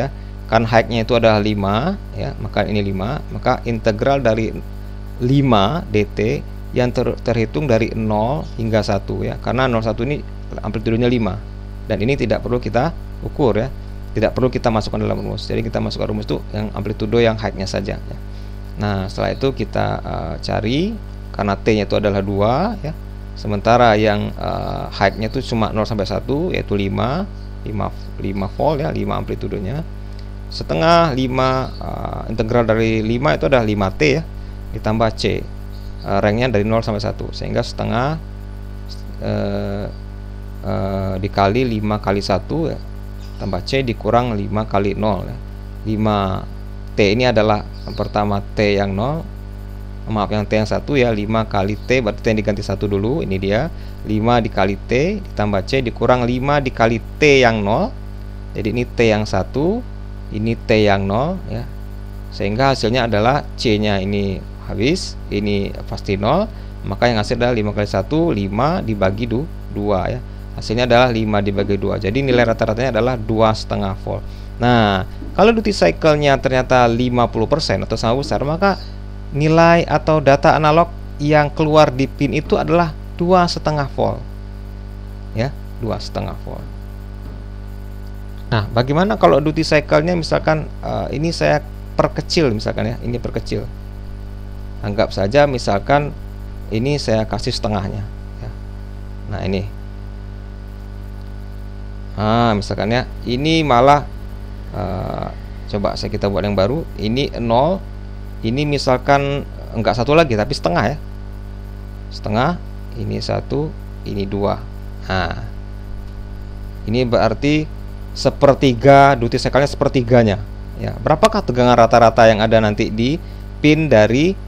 kan height-nya itu adalah 5 ya, maka ini 5, maka integral dari 5 dt yang terhitung dari 0 hingga 1 ya, karena 01 ini amplitudenya 5 dan ini tidak perlu kita ukur ya, tidak perlu kita masukkan dalam rumus. Jadi kita masukkan rumus itu yang amplitudo yang height-nya saja ya. Nah, setelah itu kita cari, karena T-nya itu adalah 2 ya. Sementara yang height-nya itu cuma 0 sampai 1 yaitu 5 volt ya, 5 amplitudonya. Setengah 5 integral dari 5 itu adalah 5T ya, ditambah C. Range-nya dari 0 sampai 1 sehingga setengah dikali 5 kali 1 ya, tambah C dikurang 5 kali 0 ya. 5T ini adalah yang pertama T yang 0, maaf yang T yang 1 ya, 5 kali T berarti T yang diganti 1 dulu, ini dia 5 dikali T ditambah C dikurang 5 dikali T yang 0. Jadi ini T yang 1, ini T yang 0 ya, sehingga hasilnya adalah C nya ini habis, ini pasti 0, maka yang hasil adalah 5 kali 1, 5 dibagi 2 ya, hasilnya adalah 5 dibagi 2, jadi nilai rata-ratanya adalah 2,5 volt. Nah, kalau duty cycle-nya ternyata 50% atau sama besar, maka nilai atau data analog yang keluar di pin itu adalah 2,5 volt ya, 2,5 volt. Nah, bagaimana kalau duty cycle-nya misalkan ini saya perkecil misalkan ya, ini perkecil. Anggap saja misalkan ini saya kasih setengahnya ya. Nah, ini. Nah, misalkan ya, ini malah coba kita buat yang baru. Ini 0. Ini misalkan enggak 1 lagi tapi setengah ya. Setengah, ini 1, ini 2. Nah, ini berarti sepertiga duty cycle-nya, sepertiganya ya. Berapakah tegangan rata-rata yang ada nanti di pin dari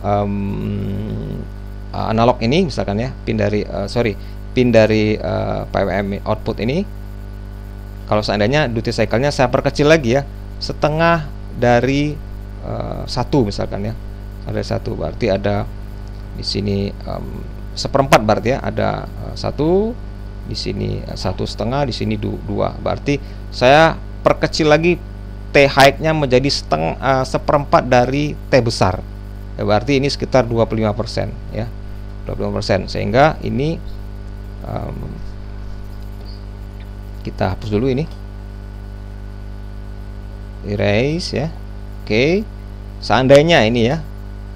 analog ini misalkan ya, pin dari pin dari PWM output ini. Kalau seandainya duty cycle-nya saya perkecil lagi ya, setengah dari 1 misalkan ya, ada 1 berarti ada di sini seperempat berarti ya, ada 1 di sini, 1,5 di sini 2, berarti saya perkecil lagi T height-nya menjadi seperempat dari T besar ya, berarti ini sekitar 25% ya, 25%, sehingga ini kita hapus dulu ini, erase ya. Oke, seandainya ini ya,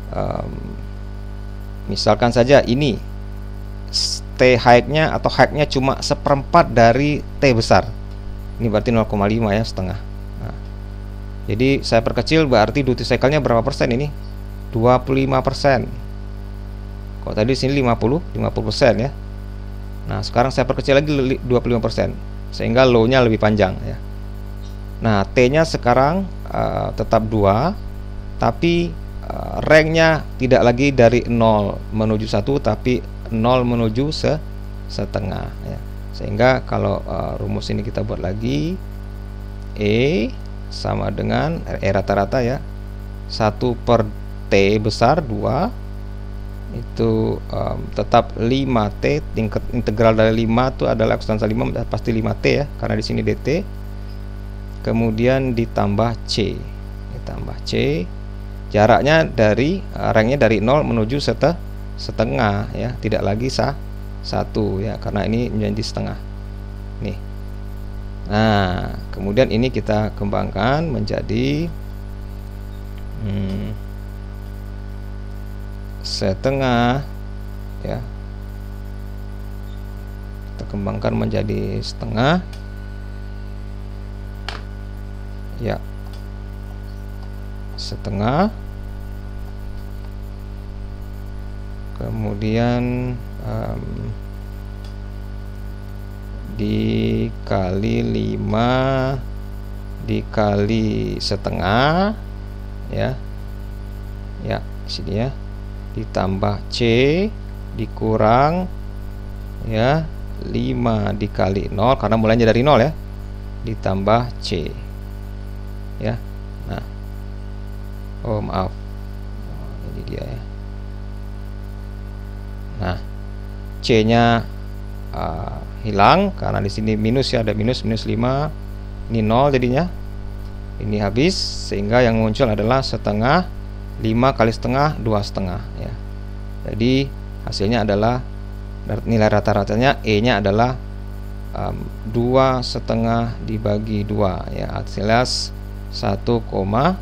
misalkan saja ini T height-nya atau height-nya cuma seperempat dari T besar, ini berarti 0,5 ya, setengah. Nah, jadi saya perkecil berarti duty cycle-nya berapa persen ini? 25%. Kalau tadi sini 50% ya. Nah, sekarang saya perkecil lagi 25%, sehingga low-nya lebih panjang ya. Nah, T-nya sekarang tetap 2, tapi rank-nya tidak lagi dari 0 menuju 1, tapi 0 menuju setengah ya. Sehingga kalau rumus ini kita buat lagi, E sama dengan E rata-rata ya, 1 per T besar 2 itu tetap 5T, tingkat integral dari 5 itu adalah ekstensa 5 pasti 5T ya, karena di sini dt, kemudian ditambah C, jaraknya dari ranknya dari 0 menuju setengah ya, tidak lagi 1 ya, karena ini menjadi setengah nih. Nah, kemudian ini kita kembangkan menjadi setengah ya, kita kembangkan menjadi setengah ya, setengah, kemudian dikali 5 dikali setengah ya, sini ya, ditambah C dikurang ya 5 dikali 0 karena mulainya dari 0 ya, ditambah C ya. Nah, oh maaf, ini dia ya. Nah, C nya hilang karena di sini minus ya, ada minus 5, ini 0 jadinya Ini habis, sehingga yang muncul adalah setengah. 5 kali setengah 2,5 ya. Jadi hasilnya adalah nilai rata-ratanya E nya adalah 2,5 dibagi 2 ya, hasilnya 1,25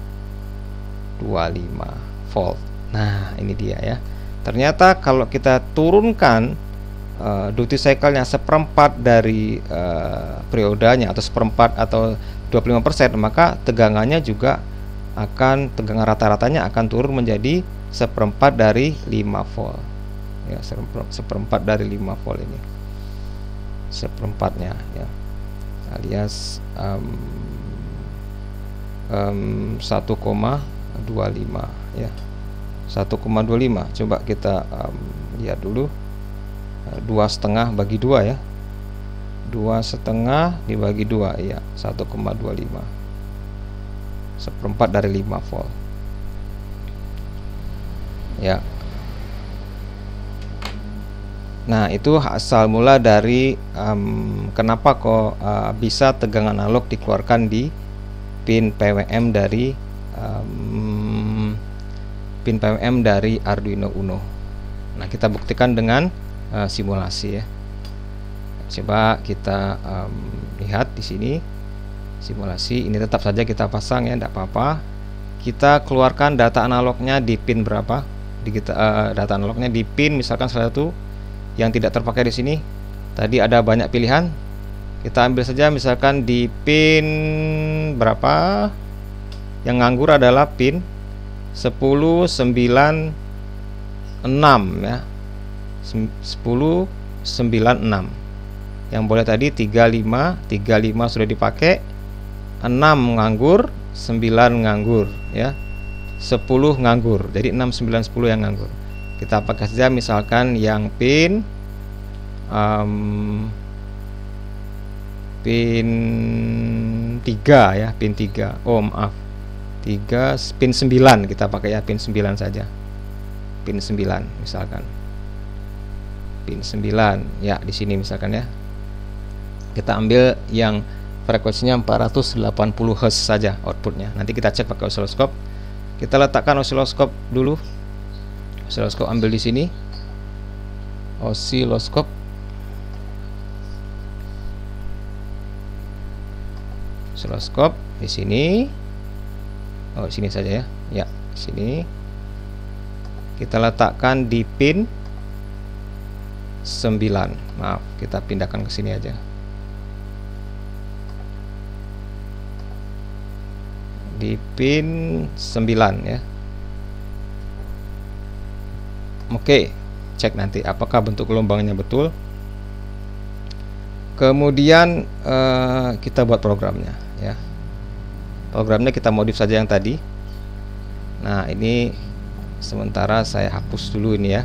volt. Nah ini dia ya. Ternyata kalau kita turunkan duty cycle-nya seperempat dari periodenya, atau seperempat atau 25%, maka tegangannya juga akan, tegangan rata-ratanya akan turun menjadi seperempat dari 5 volt ya, seperempat dari 5 volt ini, seperempatnya ya, alias 1,25 ya, 1,25. Coba kita lihat dulu, 2,5 bagi 2 ya, 2,5 dibagi 2 ya, 1,25, seperempat dari 5 volt ya. Nah itu asal mula dari kenapa kok bisa tegangan analog dikeluarkan di pin PWM dari Arduino Uno. Nah kita buktikan dengan simulasi ya. Coba kita lihat di sini simulasi. Ini tetap saja kita pasang ya, tidak apa-apa. Kita keluarkan data analognya di pin berapa? Data analognya di pin misalkan salah satu yang tidak terpakai di sini. Tadi ada banyak pilihan. Kita ambil saja misalkan di pin berapa? Yang nganggur adalah pin 1096 ya. 1096. Yang boleh tadi 35 sudah dipakai, 6 nganggur, 9 nganggur ya, 10 nganggur. Jadi 6, 9, 10 yang nganggur. Kita pakai saja misalkan yang pin pin 3 ya, pin 3. Oh maaf, 3 pin 9 kita pakai ya, pin 9 saja. Pin 9 misalkan. Pin 9 ya, di sini misalkan ya. Kita ambil yang frekuensinya 480 Hz saja outputnya. Nanti kita cek pakai osiloskop. Kita letakkan osiloskop dulu. Osiloskop ambil di sini. Osiloskop. Osiloskop di sini. Oh, sini saja ya. Ya, sini. Kita letakkan di pin 9. Maaf, kita pindahkan ke sini aja. Di pin 9 ya. Oke, cek nanti apakah bentuk gelombangnya betul. Kemudian kita buat programnya ya. Programnya kita modif saja yang tadi. Nah ini sementara saya hapus dulu ini ya.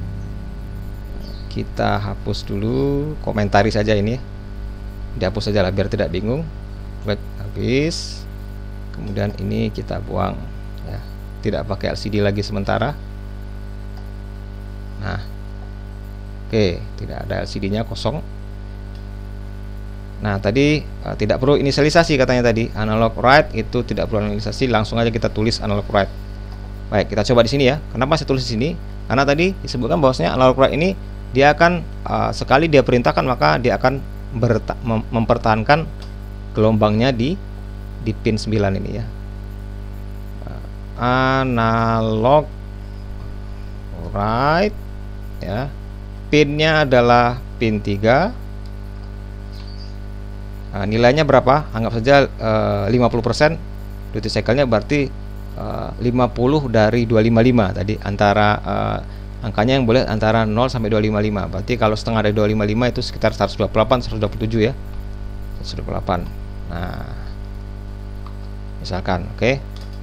Kita hapus dulu, komentari saja ini ya. Dihapus saja lah biar tidak bingung. Buat habis. Kemudian ini kita buang ya. Tidak pakai LCD lagi sementara. Nah, oke, tidak ada LCD-nya, kosong. Nah, tadi tidak perlu inisialisasi katanya tadi. Analog write itu tidak perlu inisialisasi, langsung aja kita tulis analog write. Baik, kita coba di sini ya. Kenapa saya tulis di sini? Karena tadi disebutkan bahwasanya analog write ini dia akan sekali dia perintahkan maka dia akan mempertahankan gelombangnya di pin 9 ini ya. Analog write ya. Pinnya adalah pin 3. Nah, nilainya berapa? Anggap saja 50%. Duty cycle-nya berarti 50 dari 255 tadi, antara angkanya yang boleh antara 0 sampai 255. Berarti kalau setengah dari 255 itu sekitar 128, 127 ya. 128. Nah, misalkan oke.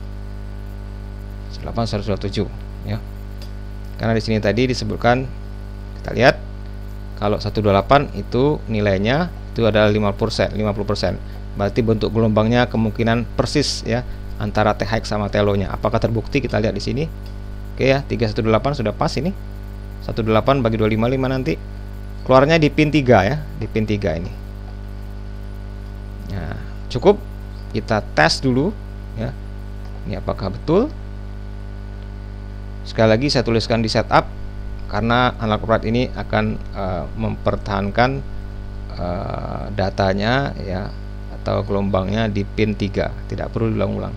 127 ya. Karena di sini tadi disebutkan, kita lihat kalau 128 itu nilainya itu adalah 50%. Berarti bentuk gelombangnya kemungkinan persis ya antara THX sama telonya. Apakah terbukti? Kita lihat di sini. Oke ya, 318 sudah pas ini. 18 bagi 255 nanti keluarnya di pin 3 ya, di pin 3 ini. Nah, cukup kita tes dulu ya. Ini apakah betul? Sekali lagi saya tuliskan di setup karena analog write ini akan mempertahankan datanya ya, atau gelombangnya di pin 3, tidak perlu diulang-ulang.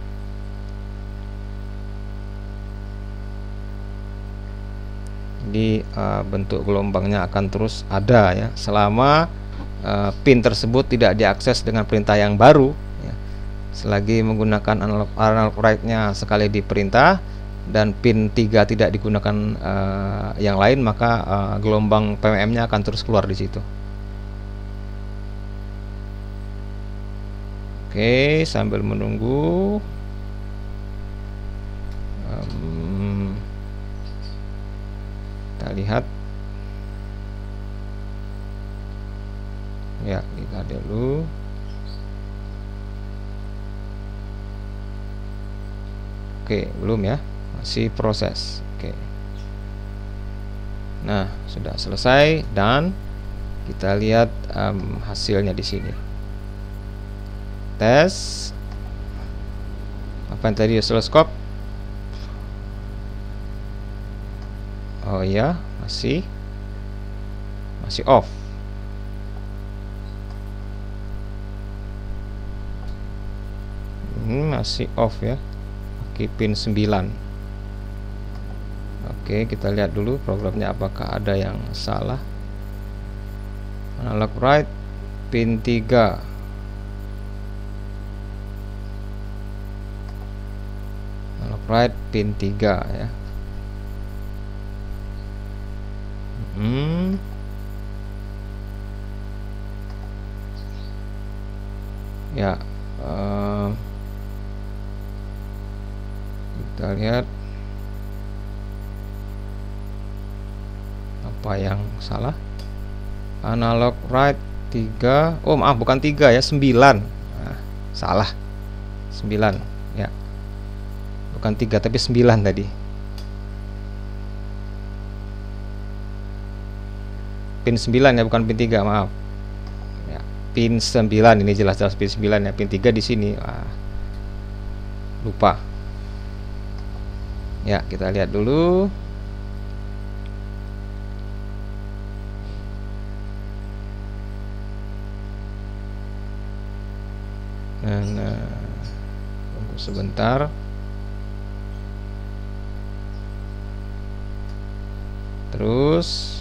Jadi bentuk gelombangnya akan terus ada ya selama pin tersebut tidak diakses dengan perintah yang baru ya. Selagi menggunakan analog write-nya sekali di perintah dan pin 3 tidak digunakan yang lain, maka gelombang PWM-nya akan terus keluar di situ. Oke, sambil menunggu kita lihat ya, kita dulu. Oke, belum ya, masih proses. Oke, nah sudah selesai dan kita lihat hasilnya di sini. Tes apa yang tadi, oscilloscope. Oh ya, masih off. Masih off ya. Oke, pin 9. Oke, kita lihat dulu programnya apakah ada yang salah. Analog write pin 3. Analog write pin 3 ya. Ya, kita lihat apa yang salah. Analog write 3. Oh maaf, bukan 3 ya, 9. Nah, salah, 9 ya, bukan 3 tapi 9 tadi. Pin 9 ya, bukan pin 3, maaf ya, pin 9 ini jelas-jelas pin 9 ya, pin 3 di sini. Lupa ya, kita lihat dulu. Tunggu sebentar. Terus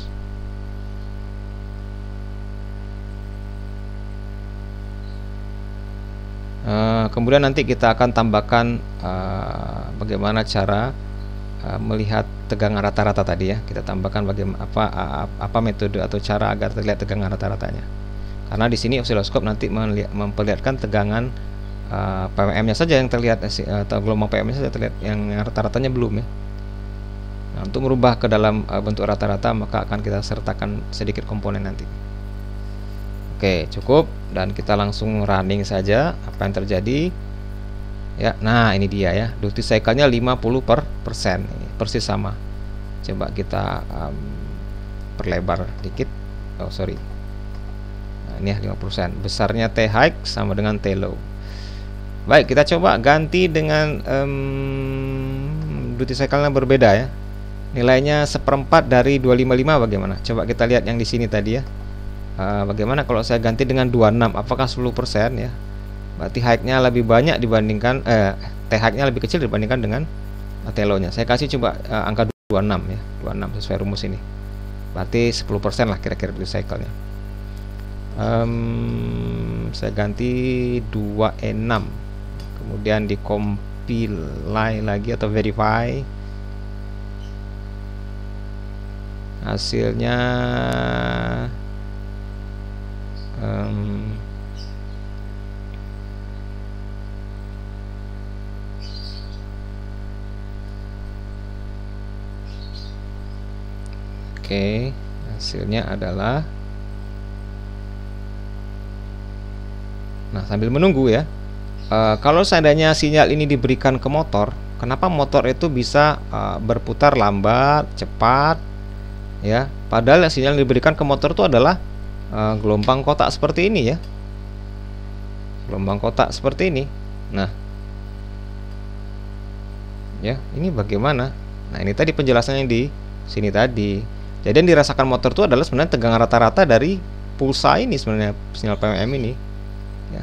kemudian nanti kita akan tambahkan bagaimana cara melihat tegangan rata-rata tadi ya. Kita tambahkan bagaimana apa metode atau cara agar terlihat tegangan rata-ratanya. Karena di sini oscilloscope nanti memperlihatkan tegangan PWM-nya saja yang terlihat, atau gelombang PWM-nya saja terlihat, yang rata-ratanya belum ya. Nah, untuk merubah ke dalam bentuk rata-rata maka akan kita sertakan sedikit komponen nanti. Oke, cukup, dan kita langsung running saja apa yang terjadi ya. Nah, ini dia ya, duty cycle-nya 50%, persis sama. Coba kita perlebar dikit. Oh sorry, nah, ini ya 50%. Besarnya T high sama dengan T low. Baik, kita coba ganti dengan duty cycle-nya berbeda ya. Nilainya 1/4 dari 255 bagaimana? Coba kita lihat yang di sini tadi ya. Bagaimana kalau saya ganti dengan 26? Apakah 10% ya? Berarti high-nya lebih banyak dibandingkan T high-nya lebih kecil dibandingkan dengan T low-nya. Saya kasih coba angka 26 ya. 26 sesuai rumus ini. Berarti 10% lah kira-kira duty cycle-nya. Saya ganti 26. Kemudian dikompilasi lagi atau verify. Hasilnya oke, hasilnya adalah, nah sambil menunggu ya, kalau seandainya sinyal ini diberikan ke motor, kenapa motor itu bisa berputar lambat, cepat ya, padahal sinyal yang diberikan ke motor itu adalah gelombang kotak seperti ini ya, gelombang kotak seperti ini. Nah, ya, ini bagaimana? Nah, ini tadi penjelasannya di sini tadi. Jadi yang dirasakan motor itu adalah sebenarnya tegangan rata-rata dari pulsa ini, sebenarnya sinyal PWM ini. Ya.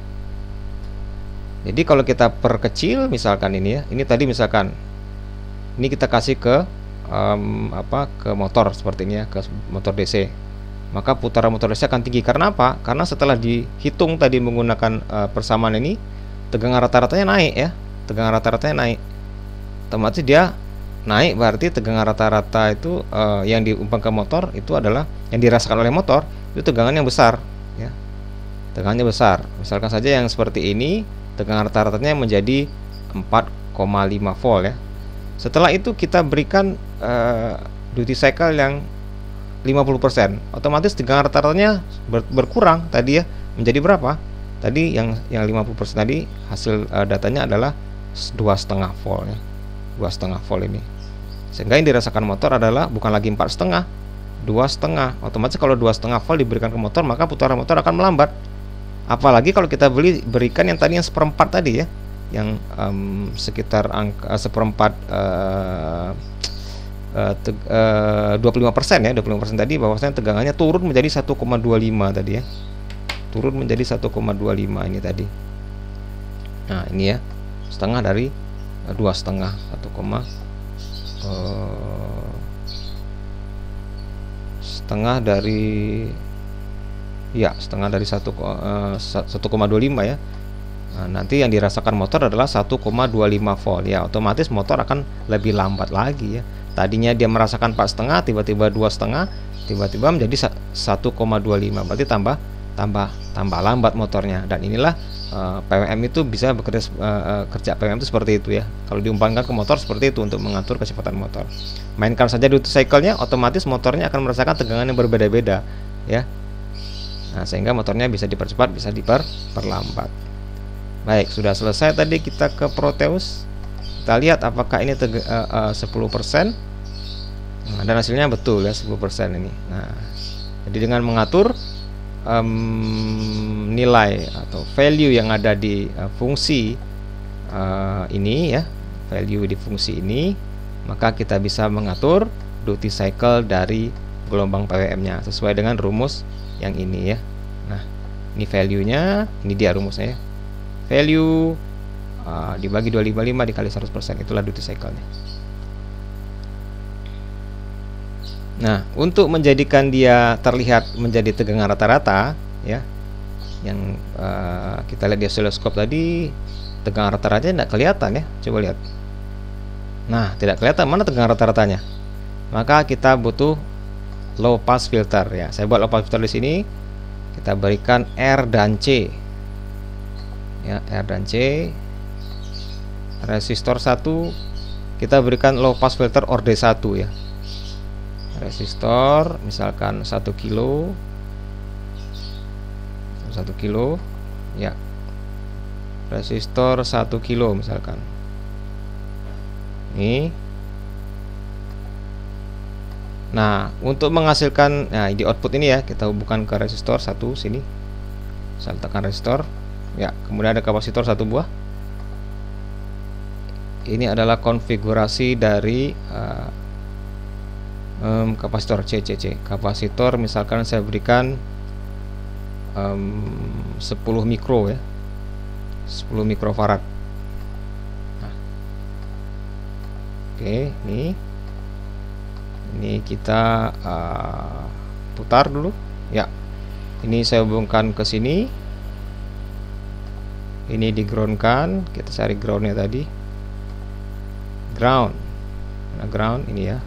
Jadi kalau kita perkecil misalkan ini ya, ini tadi misalkan ini kita kasih ke ke motor seperti ini ya, ke motor DC. Maka putaran motor DC akan tinggi. Karena apa? Karena setelah dihitung tadi menggunakan persamaan ini, tegangan rata-ratanya naik ya. Tegangan rata-ratanya naik. Otomatis dia naik, berarti tegangan rata-rata itu yang diumpang ke motor itu adalah yang dirasakan oleh motor itu tegangan yang besar ya. Tegangannya besar. Misalkan saja yang seperti ini, tegangan rata-ratanya menjadi 4,5 volt ya. Setelah itu kita berikan duty cycle yang 50%, otomatis tegangan rata-ratanya berkurang tadi ya, menjadi berapa? Tadi yang 50% tadi hasil datanya adalah 2,5 volt ya. 2,5 volt ini. Sehingga yang dirasakan motor adalah bukan lagi 4,5, 2,5. Otomatis kalau 2,5 volt diberikan ke motor, maka putaran motor akan melambat. Apalagi kalau kita berikan yang tadi yang seperempat tadi ya, yang sekitar angka seperempat 25% ya, 25% tadi bahwasanya tegangannya turun menjadi 1,25 tadi ya. Turun menjadi 1,25 ini tadi. Nah, ini ya. Setengah dari 2,5, setengah dari 1,25 ya. Nah, nanti yang dirasakan motor adalah 1,25 volt ya. Otomatis motor akan lebih lambat lagi ya. Tadinya dia merasakan 4,5, tiba-tiba 2,5, tiba-tiba menjadi 1,25. Berarti tambah lambat motornya. Dan inilah PWM itu bisa bekerja, kerja PWM itu seperti itu ya. Kalau diumpamkan ke motor seperti itu untuk mengatur kecepatan motor. Mainkan saja duty cycle-nya, otomatis motornya akan merasakan tegangan yang berbeda-beda ya. Nah, sehingga motornya bisa dipercepat, bisa diperlambat. Baik, sudah selesai tadi kita ke Proteus. Kita lihat apakah ini 10%. Nah, dan hasilnya betul ya, 10% ini. Nah, jadi dengan mengatur nilai atau value yang ada di fungsi ini ya, value di fungsi ini, maka kita bisa mengatur duty cycle dari gelombang PWM-nya sesuai dengan rumus yang ini ya. Nah, ini value-nya, ini dia rumusnya ya. Value dibagi 255 dikali 100%, itulah duty cycle-nya. Nah, untuk menjadikan dia terlihat menjadi tegangan rata-rata ya, yang kita lihat di oscilloscope tadi, tegangan rata-ratanya tidak kelihatan ya. Coba lihat. Nah, tidak kelihatan mana tegangan rata-ratanya. Maka kita butuh low pass filter ya. Saya buat low pass filter di sini. Kita berikan R dan C. Ya, R dan C. Resistor 1 kita berikan low pass filter orde 1 ya. Resistor misalkan 1 kilo ya. Resistor 1 kilo misalkan. Ini. Nah, untuk menghasilkan di output ini ya, kita hubungkan ke resistor 1 sini. Saya letakkan resistor. Ya, kemudian ada kapasitor 1 buah. Ini adalah konfigurasi dari kapasitor CCC. Kapasitor misalkan saya berikan 10 mikro ya, 10 mikrofarad. Nah, oke, ini kita putar dulu ya. Ini saya hubungkan ke sini. Ini di groundkan. Kita cari groundnya tadi. Ground. Nah, ground ini ya.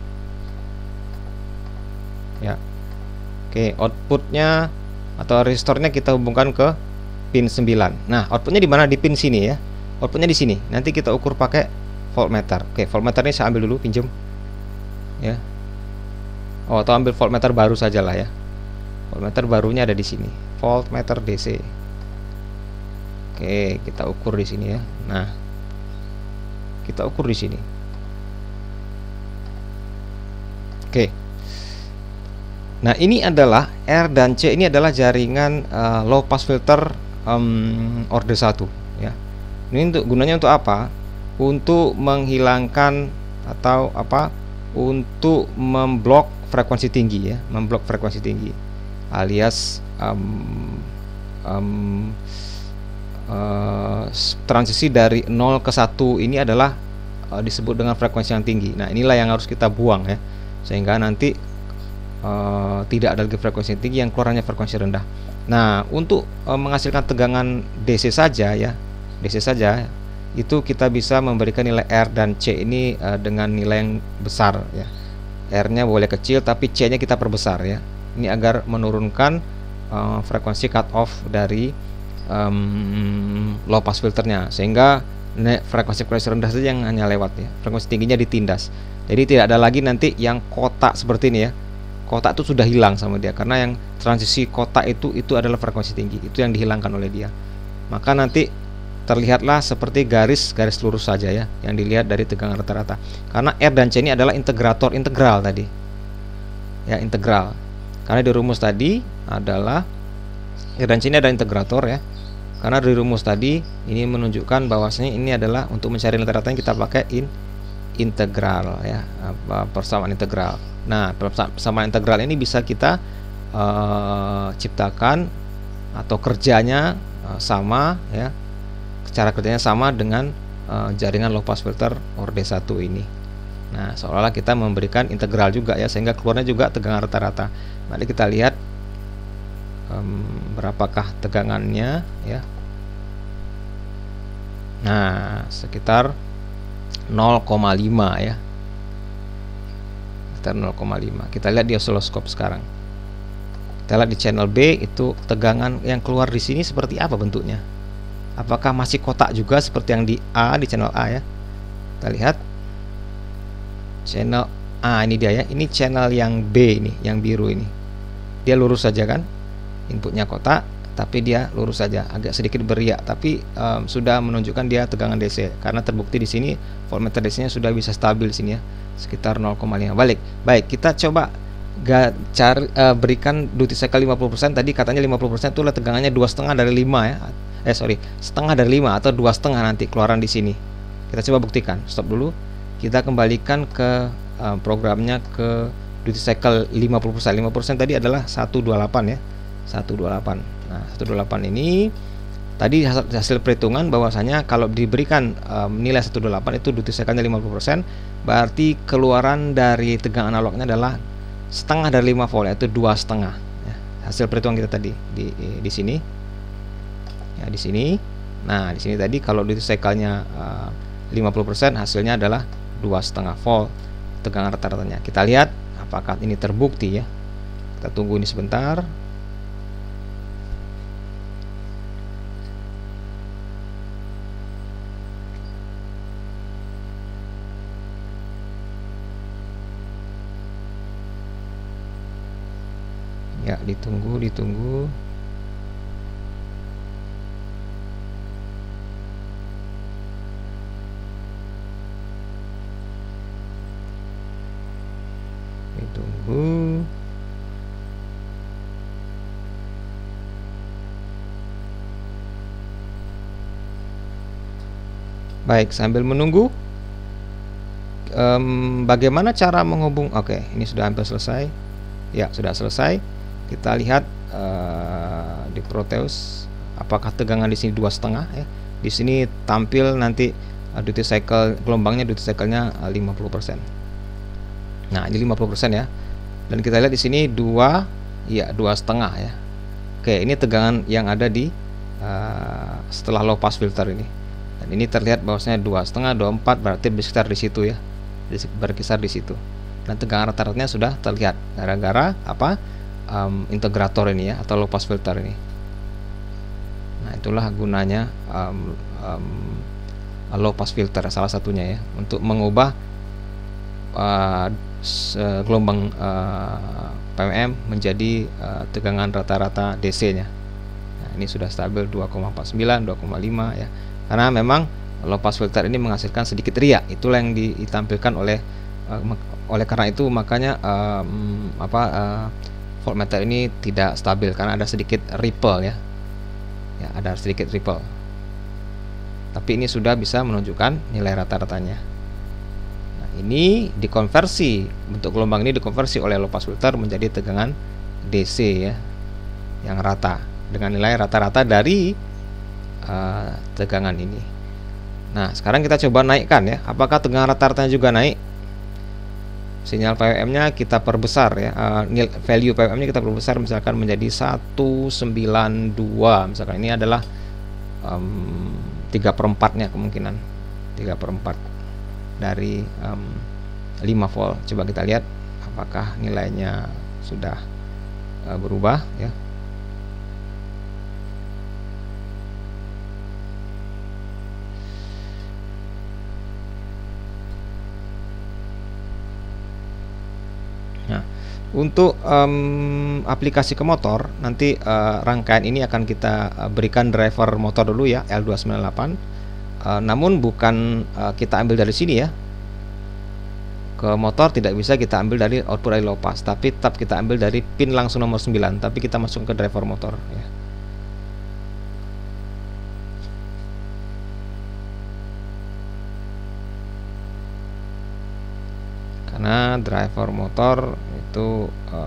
Ya. Oke, outputnya atau resistornya kita hubungkan ke pin 9. Nah, outputnya di mana? Di pin sini ya. Outputnya di sini. Nanti kita ukur pakai voltmeter. Oke, voltmeter ini saya ambil dulu, pinjam. Ya. Oh, atau ambil voltmeter baru saja lah ya. Voltmeter barunya ada di sini. Voltmeter DC. Oke, kita ukur di sini ya. Nah, kita ukur di sini. Oke. Nah, ini adalah R dan C, ini adalah jaringan low pass filter orde 1 ya. Ini gunanya untuk apa? Untuk menghilangkan atau apa? Untuk memblok frekuensi tinggi ya, memblok frekuensi tinggi, alias transisi dari 0 ke 1 ini adalah disebut dengan frekuensi yang tinggi. Nah, inilah yang harus kita buang ya, sehingga nanti tidak ada lagi frekuensi tinggi, yang keluarnya frekuensi rendah. Nah, untuk menghasilkan tegangan DC saja ya, DC saja itu kita bisa memberikan nilai R dan C ini dengan nilai yang besar ya. R-nya boleh kecil tapi C-nya kita perbesar ya. Ini agar menurunkan frekuensi cut off dari low pass filternya, sehingga frekuensi rendah saja yang hanya lewat ya, frekuensi tingginya ditindas. Jadi tidak ada lagi nanti yang kotak seperti ini ya. Kotak itu sudah hilang sama dia, karena yang transisi kotak itu adalah frekuensi tinggi, itu yang dihilangkan oleh dia. Maka nanti terlihatlah seperti garis lurus saja ya, yang dilihat dari tegangan rata-rata. Karena R dan C ini adalah integrator integral tadi ya, integral. Karena di rumus tadi adalah R dan C ini adalah integrator ya. Karena dari rumus tadi ini menunjukkan bahwasanya ini adalah untuk mencari rata-rata yang kita pakai integral ya, persamaan integral. Nah, persamaan integral ini bisa kita ciptakan atau kerjanya sama ya, cara kerjanya sama dengan jaringan low pass filter ORD1 ini. Nah, seolah-olah kita memberikan integral juga ya, sehingga keluarnya juga tegangan rata-rata. Mari kita lihat berapakah tegangannya ya. Nah, sekitar 0,5 ya, sekitar 0,5. Kita lihat di oscilloscope sekarang. Kita lihat di channel B itu tegangan yang keluar di sini seperti apa bentuknya. Apakah masih kotak juga seperti yang di A, di channel A ya? Kita lihat channel A, ini dia ya. Ini channel yang B ini, yang biru ini. Dia lurus saja kan? Inputnya kotak, tapi dia lurus saja, agak sedikit beriak, tapi sudah menunjukkan dia tegangan DC, karena terbukti di sini voltmeter DC-nya sudah bisa stabil di sini ya, sekitar 0,5. Baik, kita coba cari berikan duty cycle 50%. Tadi katanya 50% itu tegangannya 2,5 dari 5 ya. Setengah dari 5 atau 2,5 nanti keluaran di sini. Kita coba buktikan. Stop dulu. Kita kembalikan ke programnya, ke duty cycle 50%. 50% tadi adalah 128 ya. 128. Nah, 128 ini tadi hasil perhitungan bahwasanya kalau diberikan nilai 128 itu duty cycle-nya 50%, berarti keluaran dari tegangan analognya adalah setengah dari 5 volt, yaitu 2,5 ya. Hasil perhitungan kita tadi di sini. Ya, di sini. Nah, di sini tadi kalau duty cycle-nya 50%, hasilnya adalah 2,5 volt tegangan rata-ratanya. Kita lihat apakah ini terbukti ya. Kita tunggu ini sebentar. Ya, ditunggu. Baik, sambil menunggu, bagaimana cara menghubung? Oke, ini sudah hampir selesai. Ya, sudah selesai. Kita lihat di Proteus apakah tegangan di sini 2,5 ya. Di sini tampil nanti duty cycle gelombangnya, duty cycle-nya 50%. Nah, ini 50% ya. Dan kita lihat di sini 2,5 ya. Oke, ini tegangan yang ada di setelah low pass filter ini. Dan ini terlihat bahwasanya 2,5, 24, berarti berkisar di situ ya. Berkisar di situ. Dan tegangan rata-ratanya sudah terlihat gara-gara apa? Integrator ini ya, atau low pass filter ini. Nah, itulah gunanya low pass filter, salah satunya ya, untuk mengubah gelombang PWM menjadi tegangan rata-rata DC-nya. Nah, ini sudah stabil 2,49, 2,5 ya. Karena memang low pass filter ini menghasilkan sedikit riak, itulah yang ditampilkan oleh karena itu makanya voltmeter ini tidak stabil, karena ada sedikit ripple ya. Ya, ada sedikit ripple. tapi ini sudah bisa menunjukkan nilai rata-ratanya. Nah, ini dikonversi, bentuk gelombang ini dikonversi oleh low pass filter menjadi tegangan DC ya, yang rata dengan nilai rata-rata dari tegangan ini. Nah, sekarang kita coba naikkan ya, apakah tegangan rata-ratanya juga naik? Sinyal PWM-nya kita perbesar ya, value PWM-nya kita perbesar misalkan menjadi 192, misalkan ini adalah 3/4-nya kemungkinan 3/4 dari 5 volt. Coba kita lihat apakah nilainya sudah berubah ya. Nah, untuk aplikasi ke motor nanti rangkaian ini akan kita berikan driver motor dulu ya, L298. Namun bukan kita ambil dari sini ya. Ke motor tidak bisa kita ambil dari output dari low pass, tapi tetap kita ambil dari pin langsung nomor 9, tapi kita masuk ke driver motor ya. Karena driver motor itu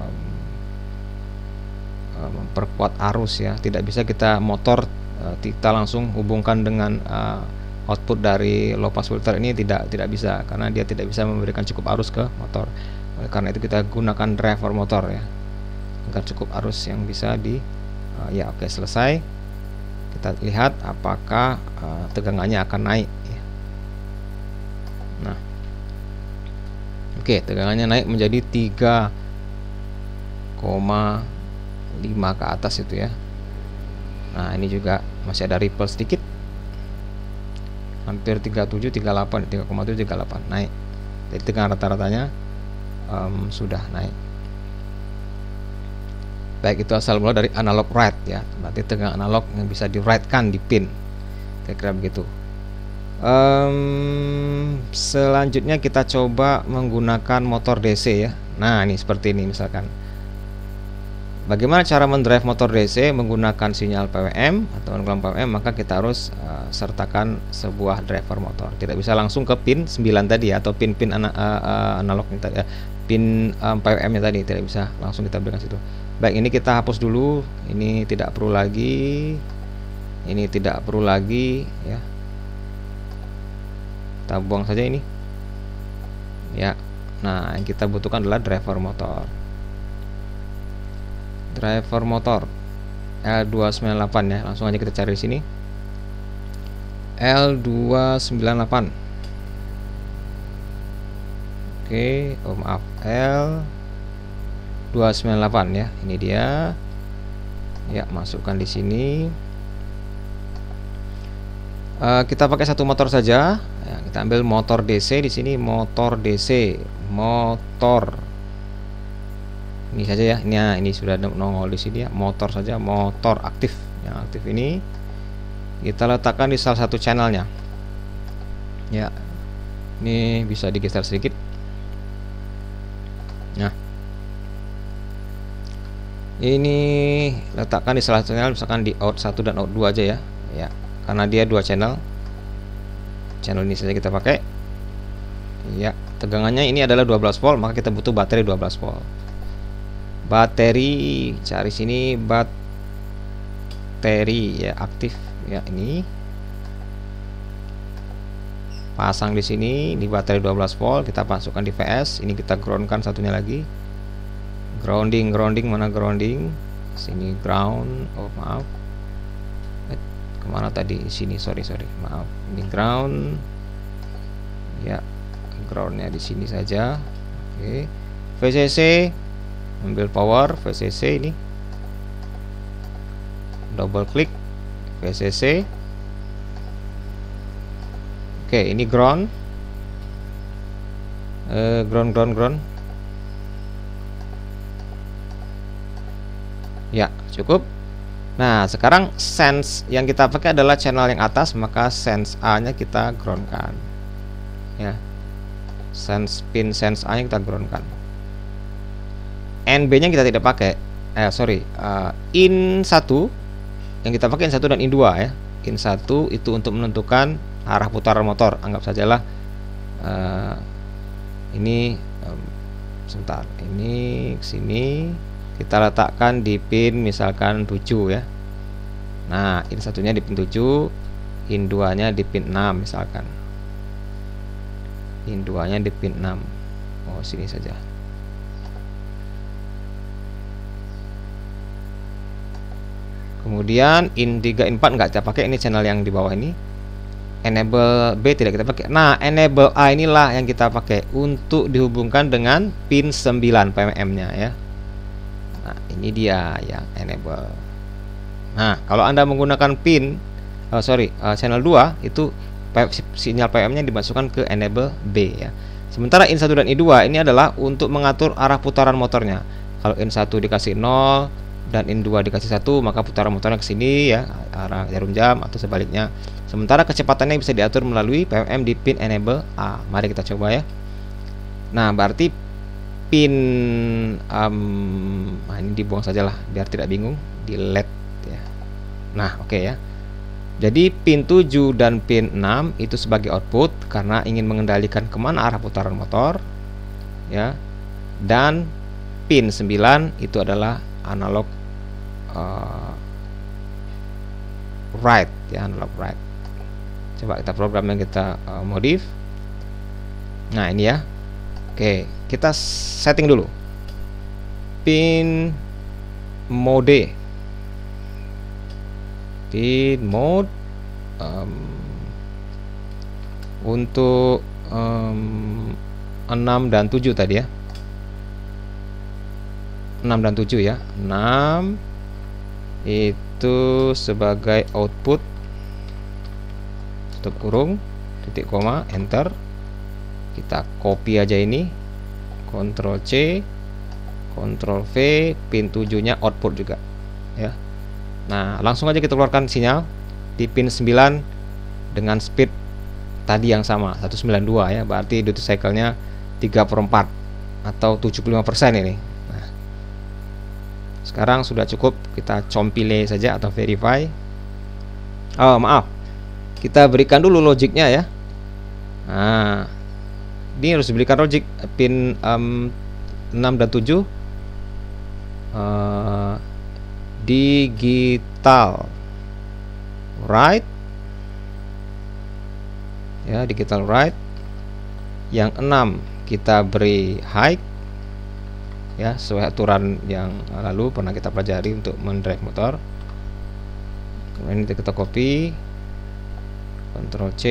memperkuat arus ya, tidak bisa kita motor kita langsung hubungkan dengan output dari low pass filter ini, tidak bisa, karena dia tidak bisa memberikan cukup arus ke motor. Oleh karena itu kita gunakan driver motor ya, agar cukup arus yang bisa di ya. Oke, selesai. Kita lihat apakah tegangannya akan naik ya. Nah, oke, tegangannya naik menjadi 3,5 ke atas itu ya. Nah, ini juga masih ada ripple sedikit, hampir 37, 38, 3,7, 38 naik. Jadi tegangan rata-ratanya sudah naik. Baik, itu asal mula dari analog write ya, berarti tegangan analog yang bisa di write kan di pin, kira-kira begitu. Selanjutnya kita coba menggunakan motor DC ya. Nah, ini seperti ini misalkan. Bagaimana cara mendrive motor DC menggunakan sinyal PWM atau gelombang PWM? Maka kita harus sertakan sebuah driver motor. Tidak bisa langsung ke pin 9 tadi ya, atau pin-pin analog tadi, pin PWM-nya tadi tidak bisa langsung kita berikan situ. Baik, ini kita hapus dulu. Ini tidak perlu lagi. Ini tidak perlu lagi ya. Kita buang saja ini ya. Nah, yang kita butuhkan adalah driver motor. Driver motor L298 ya, langsung aja kita cari di sini. L298. Oke, oh maaf, L298 ya. Ini dia. Ya, masukkan di sini. Kita pakai satu motor saja. Ya, kita ambil motor DC di sini, motor DC, motor. Ini saja ya. Ini sudah nongol di sini ya, motor saja, motor aktif. Yang aktif ini kita letakkan di salah satu channelnya. Ya. Ini bisa digeser sedikit. Nah. Ini letakkan di salah satu channel, misalkan di out 1 dan out 2 aja ya. Ya, karena dia dua channel. Channel ini saja kita pakai. Ya, tegangannya ini adalah 12 volt, maka kita butuh baterai 12 volt. Bateri, cari sini bateri ya, aktif ya. Ini pasang di sini, di baterai 12 volt, kita masukkan di VS. Ini kita groundkan satunya lagi. Grounding mana grounding? Sini ground. Oh maaf, kemana tadi? Sini, sorry maaf. Ini ground ya, groundnya di sini saja. Oke, VCC, ambil power VCC, ini double klik VCC. Oke, ini ground. Ground ya, cukup. Nah, sekarang sense yang kita pakai adalah channel yang atas, maka sense A nya kita groundkan ya. Pin sense A nya kita groundkan. NB nya kita tidak pakai. In 1 yang kita pakai in 1 dan in 2 ya. in 1 itu untuk menentukan arah putaran motor. Anggap sajalah ini sebentar, ini sini kita letakkan di pin misalkan 7 ya. Nah, in 1-nya di pin 7, in 2-nya di pin 6 misalkan. In 2-nya di pin 6. Oh, sini saja. Kemudian in 3, in 4 nggak kita pakai, ini channel yang di bawah ini. Enable B tidak kita pakai. Nah, enable A inilah yang kita pakai untuk dihubungkan dengan pin 9 PWM-nya ya. Nah, ini dia yang enable. Nah, kalau Anda menggunakan pin channel 2 itu sinyal PWM-nya dimasukkan ke enable B ya. Sementara in 1 dan in 2 ini adalah untuk mengatur arah putaran motornya. Kalau in 1 dikasih 0 dan in 2 dikasih 1, maka putaran motornya ke sini ya, arah jarum jam atau sebaliknya. Sementara kecepatannya bisa diatur melalui PWM di pin enable A. Mari kita coba ya. Nah, berarti pin nah ini dibuang sajalah biar tidak bingung, delete ya. Nah, oke ya. Jadi pin 7 dan pin 6 itu sebagai output karena ingin mengendalikan kemana arah putaran motor ya. Dan pin 9 itu adalah analog write ya, analog write. Coba kita program yang kita modif. Nah, ini ya. Oke, kita setting dulu pin mode. Pin mode untuk 6 dan 7 tadi ya. 6 dan 7 ya. 6 itu sebagai output, tutup kurung, titik koma, enter. Kita copy aja ini, Ctrl C, Ctrl V, pin 7 nya output juga ya. Nah, langsung aja kita keluarkan sinyal di pin 9 dengan speed tadi yang sama 192 ya, berarti duty cycle-nya 3/4 atau 75% ini. Nah, sekarang sudah cukup, kita compile saja atau verify. Oh, maaf, kita berikan dulu logiknya ya. Nah, ini harus diberikan logik pin 6 dan 7 digital write ya, digital write. Yang 6 kita beri high ya, sesuai aturan yang lalu pernah kita pelajari untuk mendrive motor. Kemudian kita copy, Ctrl C,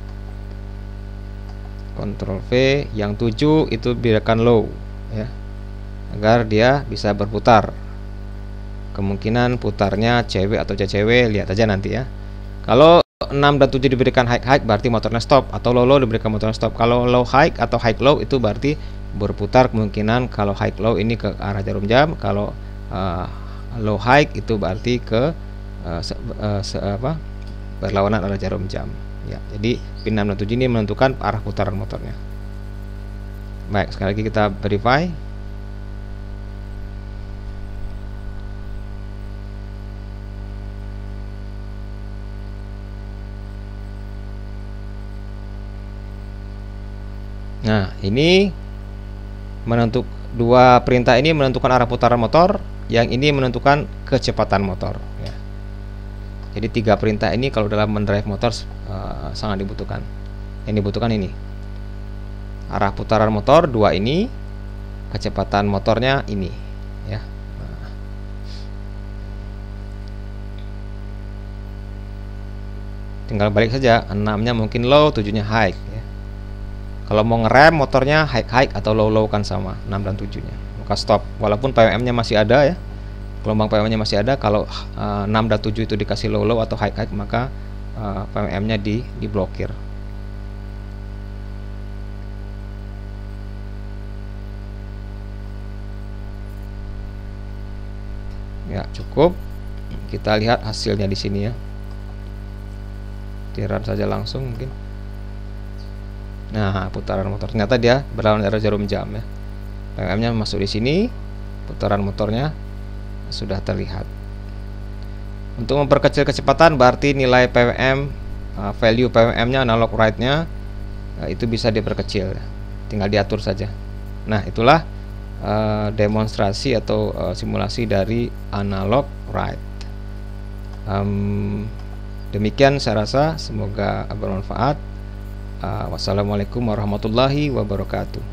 Ctrl V. Yang 7 itu biarkan low ya, agar dia bisa berputar. Kemungkinan putarnya cewek atau cewek, lihat aja nanti ya. Kalau 6 dan 7 diberikan high berarti motornya stop, atau low diberikan motornya stop. Kalau low high atau high low itu berarti berputar. Kemungkinan kalau high low ini ke arah jarum jam, kalau low high itu berarti ke berlawanan arah jarum jam ya. Jadi pin 6 dan 7 ini menentukan arah putaran motornya. Baik, sekali lagi kita verify. Nah, ini dua perintah ini menentukan arah putaran motor, yang ini menentukan kecepatan motor ya. Jadi 3 perintah ini kalau dalam mendrive motor sangat dibutuhkan. Yang dibutuhkan ini arah putaran motor 2 ini, kecepatan motornya ini ya. Tinggal balik saja, 6-nya mungkin low, 7-nya high ya. Kalau mau ngerem motornya high atau low kan sama 6 dan 7-nya. Maka stop walaupun PWM-nya masih ada ya. Gelombang PWM-nya masih ada. Kalau 6 dan 7 itu dikasih low atau high maka PWM-nya diblokir. Ya, cukup. Kita lihat hasilnya di sini ya. Tiran saja langsung mungkin. Nah, putaran motor ternyata dia berlawanan arah jarum jam ya. PWM-nya masuk di sini, putaran motornya sudah terlihat. Untuk memperkecil kecepatan berarti nilai PWM, value PWM-nya, analog write-nya, itu bisa diperkecil, tinggal diatur saja. Nah, itulah demonstrasi atau simulasi dari analog write. Demikian saya rasa, semoga bermanfaat. Wassalamualaikum warahmatullahi wabarakatuh.